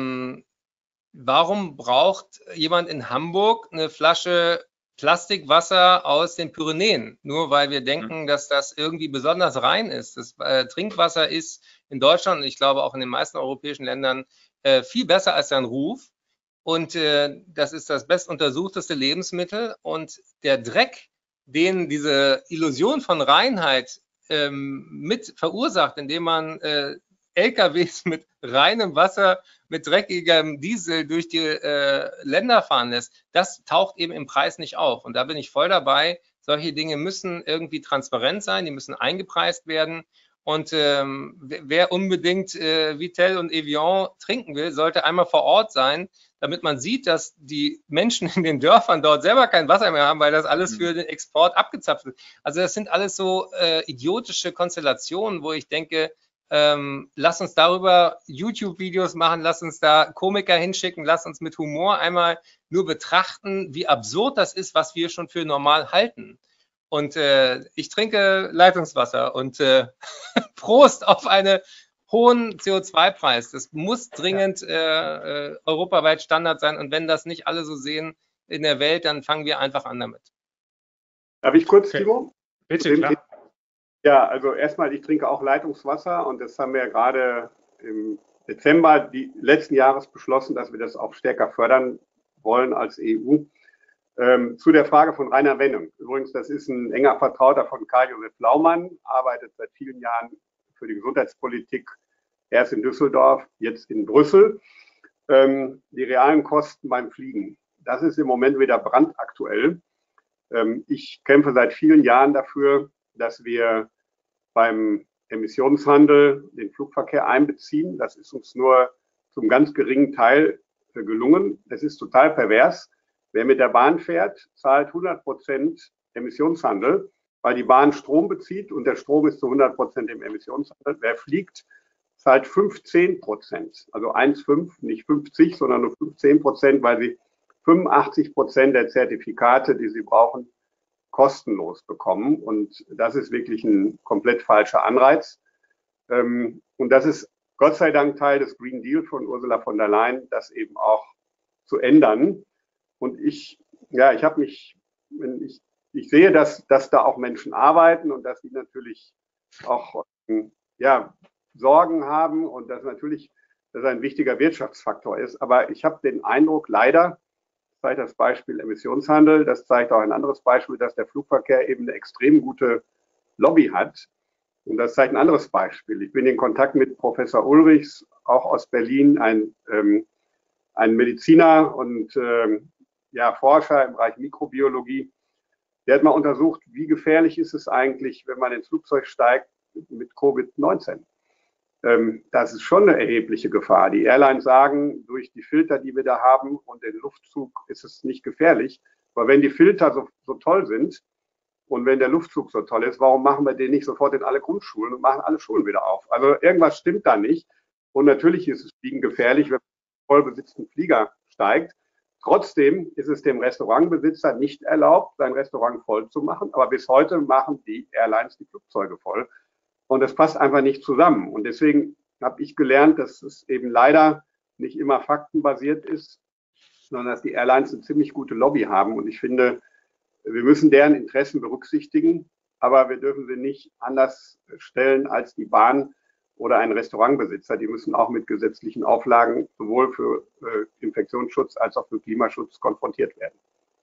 warum braucht jemand in Hamburg eine Flasche Plastikwasser aus den Pyrenäen? Nur weil wir denken, dass das irgendwie besonders rein ist. Das Trinkwasser ist in Deutschland und ich glaube auch in den meisten europäischen Ländern viel besser als sein Ruf. Und das ist das bestuntersuchteste Lebensmittel. Und der Dreck, den diese Illusion von Reinheit mit verursacht, indem man LKWs mit reinem Wasser, mit dreckigem Diesel durch die Länder fahren lässt, das taucht eben im Preis nicht auf. Und da bin ich voll dabei. Solche Dinge müssen irgendwie transparent sein, die müssen eingepreist werden. Und wer unbedingt Vittel und Evian trinken will, sollte einmal vor Ort sein, damit man sieht, dass die Menschen in den Dörfern dort selber kein Wasser mehr haben, weil das alles für den Export abgezapft wird. Also das sind alles so idiotische Konstellationen, wo ich denke, Lass uns darüber YouTube-Videos machen, lass uns da Komiker hinschicken, lass uns mit Humor einmal nur betrachten, wie absurd das ist, was wir schon für normal halten. Und ich trinke Leitungswasser und Prost auf einen hohen CO2-Preis. Das muss dringend europaweit Standard sein. Und wenn das nicht alle so sehen in der Welt, dann fangen wir einfach an damit. Darf ich kurz, Timo? Bitte, klar. Ja, also erstmal, ich trinke auch Leitungswasser und das haben wir gerade im Dezember letzten Jahres beschlossen, dass wir das auch stärker fördern wollen als EU. Zu der Frage von Rainer Wenning. Übrigens, das ist ein enger Vertrauter von Karl-Josef Laumann, arbeitet seit vielen Jahren für die Gesundheitspolitik, erst in Düsseldorf, jetzt in Brüssel. Die realen Kosten beim Fliegen, das ist im Moment wieder brandaktuell. Ich kämpfe seit vielen Jahren dafür, dass wir beim Emissionshandel den Flugverkehr einbeziehen. Das ist uns nur zum ganz geringen Teil gelungen. Es ist total pervers. Wer mit der Bahn fährt, zahlt 100% Emissionshandel, weil die Bahn Strom bezieht und der Strom ist zu 100% im Emissionshandel. Wer fliegt, zahlt 15%, also 1,5, nicht 50, sondern nur 15%, weil sie 85% der Zertifikate, die sie brauchen, kostenlos bekommen. Und das ist wirklich ein komplett falscher Anreiz. Und das ist Gott sei Dank Teil des Green Deal von Ursula von der Leyen, das eben auch zu ändern. Und ich sehe, dass da auch Menschen arbeiten und dass sie natürlich auch Sorgen haben und dass natürlich das ein wichtiger Wirtschaftsfaktor ist. Aber ich habe den Eindruck, leider, das zeigt das Beispiel Emissionshandel, das zeigt auch ein anderes Beispiel, dass der Flugverkehr eben eine extrem gute Lobby hat. Und das zeigt ein anderes Beispiel. Ich bin in Kontakt mit Professor Ulrichs, auch aus Berlin, ein Mediziner und Forscher im Bereich Mikrobiologie. Der hat mal untersucht, wie gefährlich ist es eigentlich, wenn man ins Flugzeug steigt mit Covid-19. Das ist schon eine erhebliche Gefahr. Die Airlines sagen, durch die Filter, die wir da haben und den Luftzug ist es nicht gefährlich. Aber wenn die Filter so toll sind und wenn der Luftzug so toll ist, warum machen wir den nicht sofort in alle Grundschulen und machen alle Schulen wieder auf? Also irgendwas stimmt da nicht. Und natürlich ist es Fliegen gefährlich, wenn man voll besetzten Flieger steigt. Trotzdem ist es dem Restaurantbesitzer nicht erlaubt, sein Restaurant voll zu machen. Aber bis heute machen die Airlines die Flugzeuge voll. Und das passt einfach nicht zusammen. Und deswegen habe ich gelernt, dass es eben leider nicht immer faktenbasiert ist, sondern dass die Airlines eine ziemlich gute Lobby haben. Und ich finde, wir müssen deren Interessen berücksichtigen, aber wir dürfen sie nicht anders stellen als die Bahn oder ein Restaurantbesitzer. Die müssen auch mit gesetzlichen Auflagen sowohl für Infektionsschutz als auch für Klimaschutz konfrontiert werden.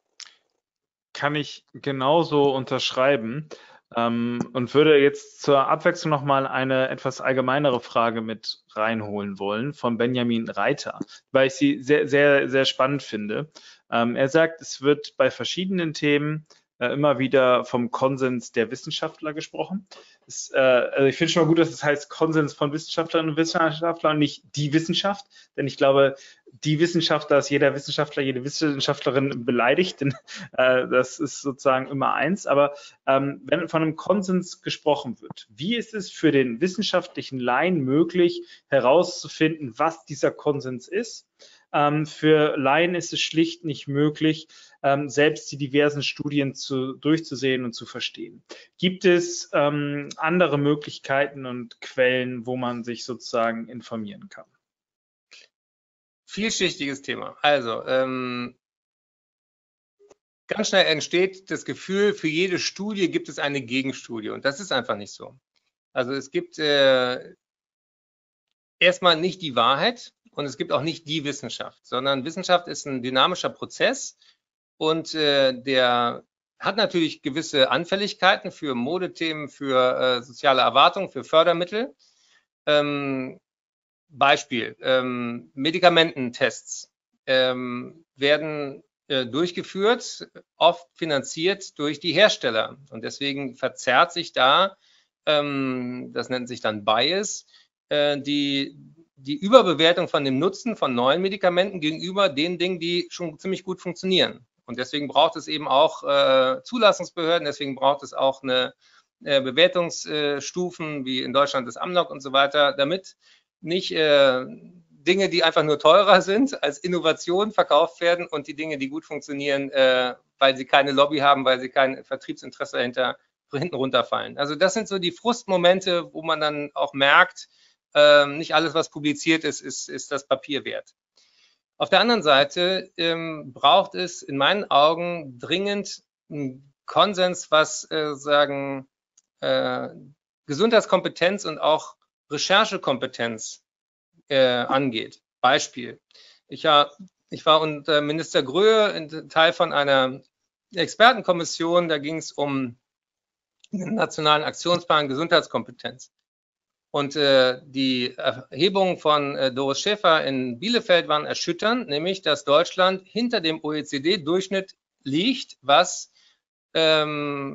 Kann ich genauso unterschreiben. Und würde jetzt zur Abwechslung nochmal eine etwas allgemeinere Frage mit reinholen wollen von Benjamin Reiter, weil ich sie sehr, sehr, sehr spannend finde. Er sagt, es wird bei verschiedenen Themen immer wieder vom Konsens der Wissenschaftler gesprochen. Also ich finde schon mal gut, dass es heißt Konsens von Wissenschaftlerinnen und Wissenschaftlern und nicht die Wissenschaft, denn ich glaube, die Wissenschaftler ist jeder Wissenschaftler, jede Wissenschaftlerin beleidigt, denn das ist sozusagen immer eins. Aber wenn von einem Konsens gesprochen wird, wie ist es für den wissenschaftlichen Laien möglich, herauszufinden, was dieser Konsens ist? Für Laien ist es schlicht nicht möglich, selbst die diversen Studien durchzusehen und zu verstehen. Gibt es andere Möglichkeiten und Quellen, wo man sich sozusagen informieren kann? Vielschichtiges Thema. Also ganz schnell entsteht das Gefühl, für jede Studie gibt es eine Gegenstudie und das ist einfach nicht so. Also es gibt erstmal nicht die Wahrheit und es gibt auch nicht die Wissenschaft, sondern Wissenschaft ist ein dynamischer Prozess und der hat natürlich gewisse Anfälligkeiten für Modethemen, für soziale Erwartungen, für Fördermittel. Beispiel, Medikamententests werden durchgeführt, oft finanziert durch die Hersteller. Und deswegen verzerrt sich da, das nennt sich dann Bias, die Überbewertung von dem Nutzen von neuen Medikamenten gegenüber den Dingen, die schon ziemlich gut funktionieren. Und deswegen braucht es eben auch Zulassungsbehörden, deswegen braucht es auch eine Bewertungsstufen wie in Deutschland das Amnok und so weiter, damit nicht Dinge, die einfach nur teurer sind, als Innovation verkauft werden und die Dinge, die gut funktionieren, weil sie keine Lobby haben, weil sie kein Vertriebsinteresse dahinter hinten runterfallen. Also das sind so die Frustmomente, wo man dann auch merkt, nicht alles, was publiziert ist, ist das Papier wert. Auf der anderen Seite braucht es in meinen Augen dringend einen Konsens, was Gesundheitskompetenz und auch Recherchekompetenz angeht. Beispiel. Ich war unter Minister Gröhe Teil von einer Expertenkommission, da ging es um den Nationalen Aktionsplan Gesundheitskompetenz. Und die Erhebungen von Doris Schäfer in Bielefeld waren erschütternd, nämlich, dass Deutschland hinter dem OECD-Durchschnitt liegt, was das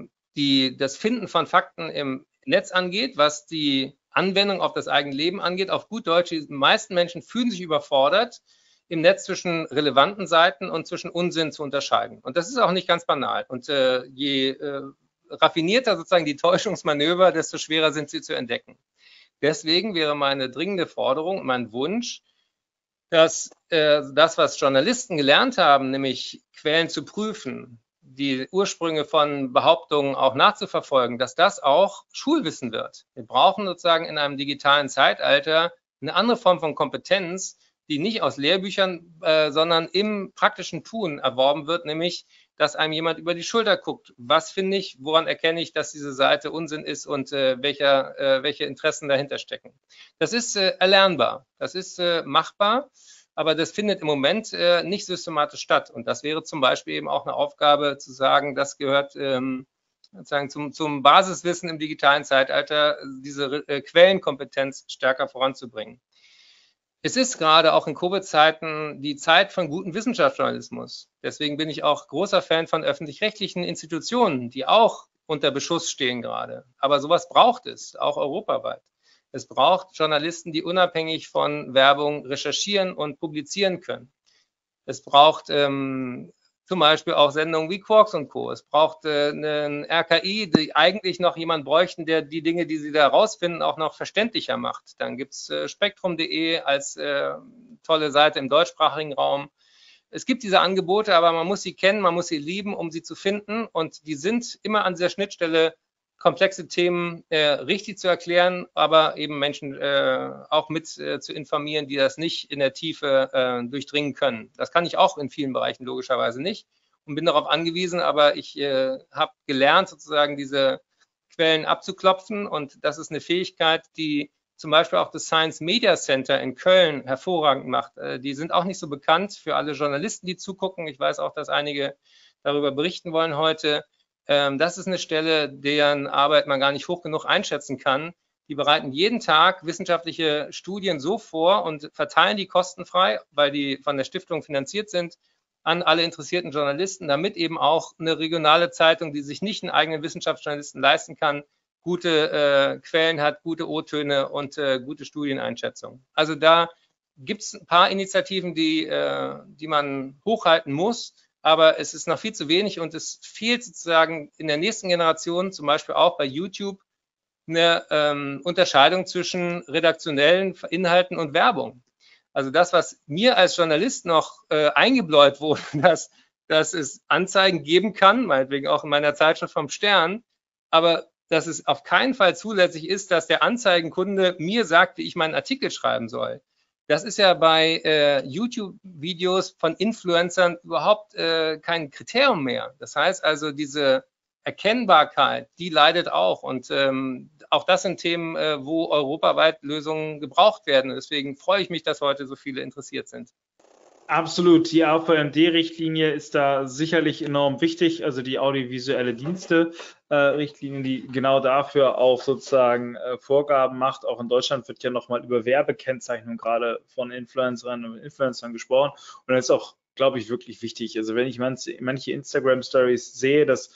Finden von Fakten im Netz angeht, was die Anwendung auf das eigene Leben angeht. Auf gut Deutsch, die meisten Menschen fühlen sich überfordert, im Netz zwischen relevanten Seiten und zwischen Unsinn zu unterscheiden. Und das ist auch nicht ganz banal. Und je raffinierter sozusagen die Täuschungsmanöver, desto schwerer sind sie zu entdecken. Deswegen wäre meine dringende Forderung, mein Wunsch, dass das, was Journalisten gelernt haben, nämlich Quellen zu prüfen, die Ursprünge von Behauptungen auch nachzuverfolgen, dass das auch Schulwissen wird. Wir brauchen sozusagen in einem digitalen Zeitalter eine andere Form von Kompetenz, die nicht aus Lehrbüchern, sondern im praktischen Tun erworben wird, nämlich, dass einem jemand über die Schulter guckt. Was finde ich, woran erkenne ich, dass diese Seite Unsinn ist und welche Interessen dahinter stecken. Das ist erlernbar, das ist machbar, aber das findet im Moment nicht systematisch statt. Und das wäre zum Beispiel eben auch eine Aufgabe zu sagen, das gehört sozusagen zum Basiswissen im digitalen Zeitalter, diese Quellenkompetenz stärker voranzubringen. Es ist gerade auch in Covid-Zeiten die Zeit von gutem Wissenschaftsjournalismus. Deswegen bin ich auch großer Fan von öffentlich-rechtlichen Institutionen, die auch unter Beschuss stehen gerade. Aber sowas braucht es, auch europaweit. Es braucht Journalisten, die unabhängig von Werbung recherchieren und publizieren können. Es braucht zum Beispiel auch Sendungen wie Quarks und Co. Es braucht einen RKI, die eigentlich noch jemand bräuchten, der die Dinge, die sie da rausfinden, auch noch verständlicher macht. Dann gibt es spektrum.de als tolle Seite im deutschsprachigen Raum. Es gibt diese Angebote, aber man muss sie kennen, man muss sie lieben, um sie zu finden. Und die sind immer an dieser Schnittstelle, komplexe Themen richtig zu erklären, aber eben Menschen auch mit zu informieren, die das nicht in der Tiefe durchdringen können. Das kann ich auch in vielen Bereichen logischerweise nicht und bin darauf angewiesen, aber ich habe gelernt, sozusagen diese Quellen abzuklopfen, und das ist eine Fähigkeit, die zum Beispiel auch das Science Media Center in Köln hervorragend macht. Die sind auch nicht so bekannt für alle Journalisten, die zugucken. Ich weiß auch, dass einige darüber berichten wollen heute. Das ist eine Stelle, deren Arbeit man gar nicht hoch genug einschätzen kann. Die bereiten jeden Tag wissenschaftliche Studien so vor und verteilen die kostenfrei, weil die von der Stiftung finanziert sind, an alle interessierten Journalisten, damit eben auch eine regionale Zeitung, die sich nicht einen eigenen Wissenschaftsjournalisten leisten kann, gute Quellen hat, gute O-Töne und gute Studieneinschätzungen. Also da gibt es ein paar Initiativen, die man hochhalten muss. Aber es ist noch viel zu wenig und es fehlt sozusagen in der nächsten Generation, zum Beispiel auch bei YouTube, eine Unterscheidung zwischen redaktionellen Inhalten und Werbung. Also das, was mir als Journalist noch eingebläut wurde, dass es Anzeigen geben kann, meinetwegen auch in meiner Zeitschrift vom Stern, aber dass es auf keinen Fall zulässig ist, dass der Anzeigenkunde mir sagt, wie ich meinen Artikel schreiben soll. Das ist ja bei YouTube-Videos von Influencern überhaupt kein Kriterium mehr. Das heißt also, diese Erkennbarkeit, die leidet auch. Und auch das sind Themen, wo europaweit Lösungen gebraucht werden. Deswegen freue ich mich, dass heute so viele interessiert sind. Absolut. Die AVMD-Richtlinie ist da sicherlich enorm wichtig, also die audiovisuelle Dienste-Richtlinie, die genau dafür auch sozusagen Vorgaben macht. Auch in Deutschland wird ja nochmal über Werbekennzeichnung gerade von Influencerinnen und Influencern gesprochen. Und das ist auch, glaube ich, wirklich wichtig. Also wenn ich manche Instagram-Stories sehe, dass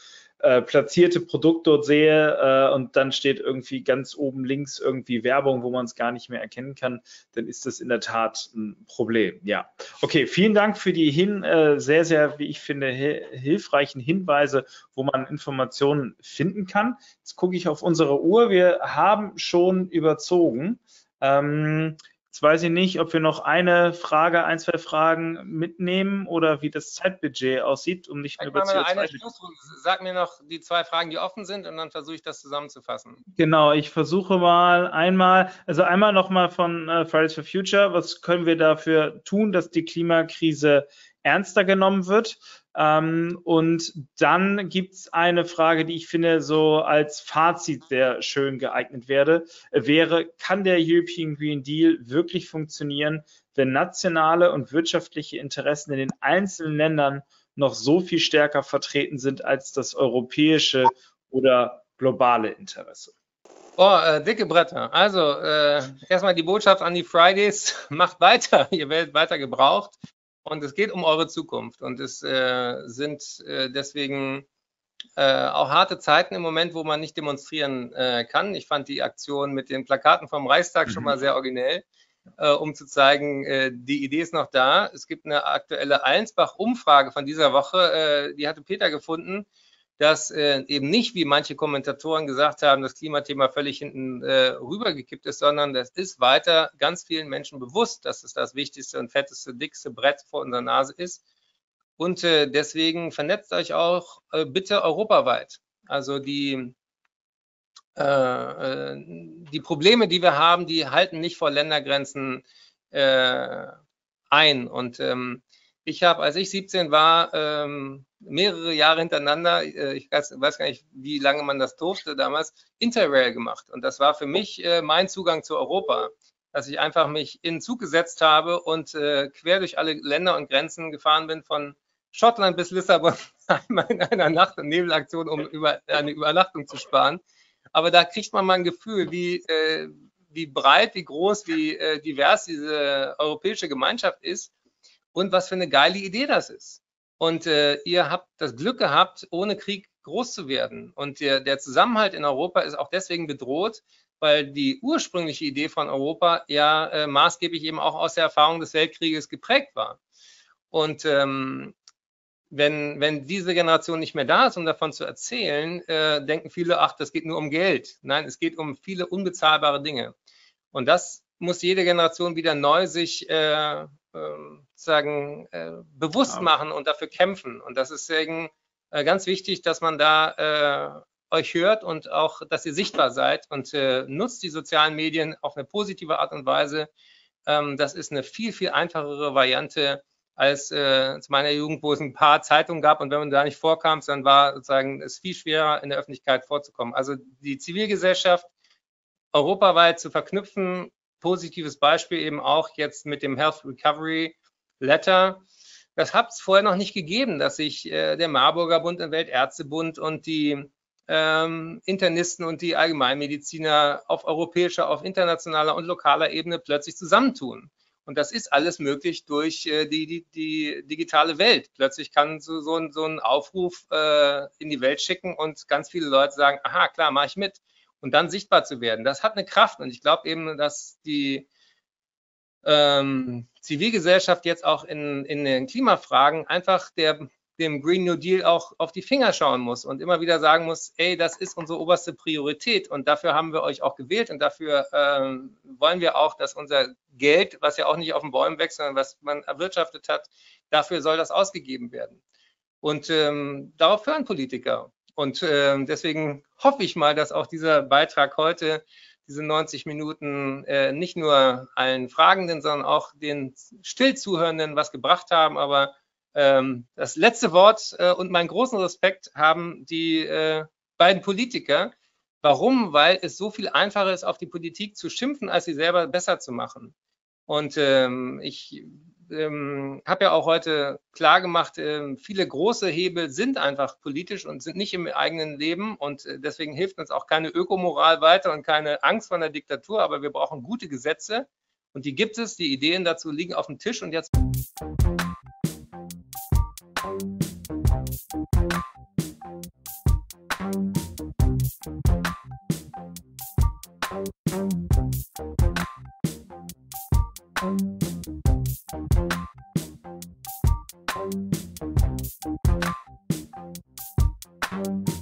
platzierte Produkt dort sehe und dann steht irgendwie ganz oben links irgendwie Werbung, wo man es gar nicht mehr erkennen kann, dann ist das in der Tat ein Problem. Ja, okay, vielen Dank für die sehr, sehr, wie ich finde, hilfreichen Hinweise, wo man Informationen finden kann. Jetzt gucke ich auf unsere Uhr. Wir haben schon überzogen. Jetzt weiß ich nicht, ob wir noch ein, zwei Fragen mitnehmen oder wie das Zeitbudget aussieht, um nicht nur über CO2. Sag mir noch die 2 Fragen, die offen sind, und dann versuche ich das zusammenzufassen. Genau, ich versuche mal einmal nochmal von Fridays for Future, was können wir dafür tun, dass die Klimakrise ernster genommen wird? Und dann gibt es eine Frage, die ich finde so als Fazit sehr schön geeignet wäre, kann der European Green Deal wirklich funktionieren, wenn nationale und wirtschaftliche Interessen in den einzelnen Ländern noch so viel stärker vertreten sind als das europäische oder globale Interesse? Dicke Bretter. Also erstmal die Botschaft an die Fridays, macht weiter, ihr werdet weiter gebraucht. Und es geht um eure Zukunft, und es sind deswegen auch harte Zeiten im Moment, wo man nicht demonstrieren kann. Ich fand die Aktion mit den Plakaten vom Reichstag schon mal sehr originell, um zu zeigen, die Idee ist noch da. Es gibt eine aktuelle Allensbach-Umfrage von dieser Woche, die hatte Peter gefunden, dass eben nicht, wie manche Kommentatoren gesagt haben, das Klimathema völlig hinten rübergekippt ist, sondern das ist weiter ganz vielen Menschen bewusst, dass es das wichtigste und fetteste, dickste Brett vor unserer Nase ist. Und deswegen vernetzt euch auch bitte europaweit. Also die Probleme, die wir haben, die halten nicht vor Ländergrenzen ein. Und ich habe, als ich 17 war, mehrere Jahre hintereinander, ich weiß gar nicht, wie lange man das durfte damals, Interrail gemacht. Und das war für mich mein Zugang zu Europa, dass ich einfach mich in den Zug gesetzt habe und quer durch alle Länder und Grenzen gefahren bin, von Schottland bis Lissabon, einmal in einer Nacht- und Nebelaktion, um eine Übernachtung zu sparen. Aber da kriegt man mal ein Gefühl, wie breit, wie groß, wie divers diese europäische Gemeinschaft ist und was für eine geile Idee das ist. Und ihr habt das Glück gehabt, ohne Krieg groß zu werden. Und der Zusammenhalt in Europa ist auch deswegen bedroht, weil die ursprüngliche Idee von Europa ja maßgeblich eben auch aus der Erfahrung des Weltkrieges geprägt war. Und wenn diese Generation nicht mehr da ist, um davon zu erzählen, denken viele, ach, das geht nur um Geld. Nein, es geht um viele unbezahlbare Dinge. Und das muss jede Generation wieder neu sich bewusst machen und dafür kämpfen. Und das ist deswegen ganz wichtig, dass man da euch hört und auch, dass ihr sichtbar seid, und nutzt die sozialen Medien auf eine positive Art und Weise. Das ist eine viel, viel einfachere Variante als zu meiner Jugend, wo es ein paar Zeitungen gab, und wenn man da nicht vorkam, dann war sozusagen es viel schwerer, in der Öffentlichkeit vorzukommen. Also die Zivilgesellschaft europaweit zu verknüpfen, positives Beispiel eben auch jetzt mit dem Health Recovery Letter. Das hat es vorher noch nicht gegeben, dass sich der Marburger Bund, der Weltärztebund und die Internisten und die Allgemeinmediziner auf europäischer, auf internationaler und lokaler Ebene plötzlich zusammentun. Und das ist alles möglich durch die digitale Welt. Plötzlich kann so ein Aufruf in die Welt schicken und ganz viele Leute sagen, aha, klar, mache ich mit. Und dann sichtbar zu werden, das hat eine Kraft. Und ich glaube eben, dass die Zivilgesellschaft jetzt auch in den Klimafragen einfach dem Green New Deal auch auf die Finger schauen muss und immer wieder sagen muss, ey, das ist unsere oberste Priorität, und dafür haben wir euch auch gewählt, und dafür wollen wir auch, dass unser Geld, was ja auch nicht auf den Bäumen wächst, sondern was man erwirtschaftet hat, dafür soll das ausgegeben werden. Und darauf hören Politiker. Und deswegen hoffe ich mal, dass auch dieser Beitrag heute, diese 90 Minuten, nicht nur allen Fragenden, sondern auch den Stillzuhörenden was gebracht haben. Aber das letzte Wort und meinen großen Respekt haben die beiden Politiker. Warum? Weil es so viel einfacher ist, auf die Politik zu schimpfen, als sie selber besser zu machen. Und ich habe ja auch heute klar gemacht, viele große Hebel sind einfach politisch und sind nicht im eigenen Leben, und deswegen hilft uns auch keine Ökomoral weiter und keine Angst vor der Diktatur, aber wir brauchen gute Gesetze, und die gibt es, die Ideen dazu liegen auf dem Tisch, und jetzt Thank you.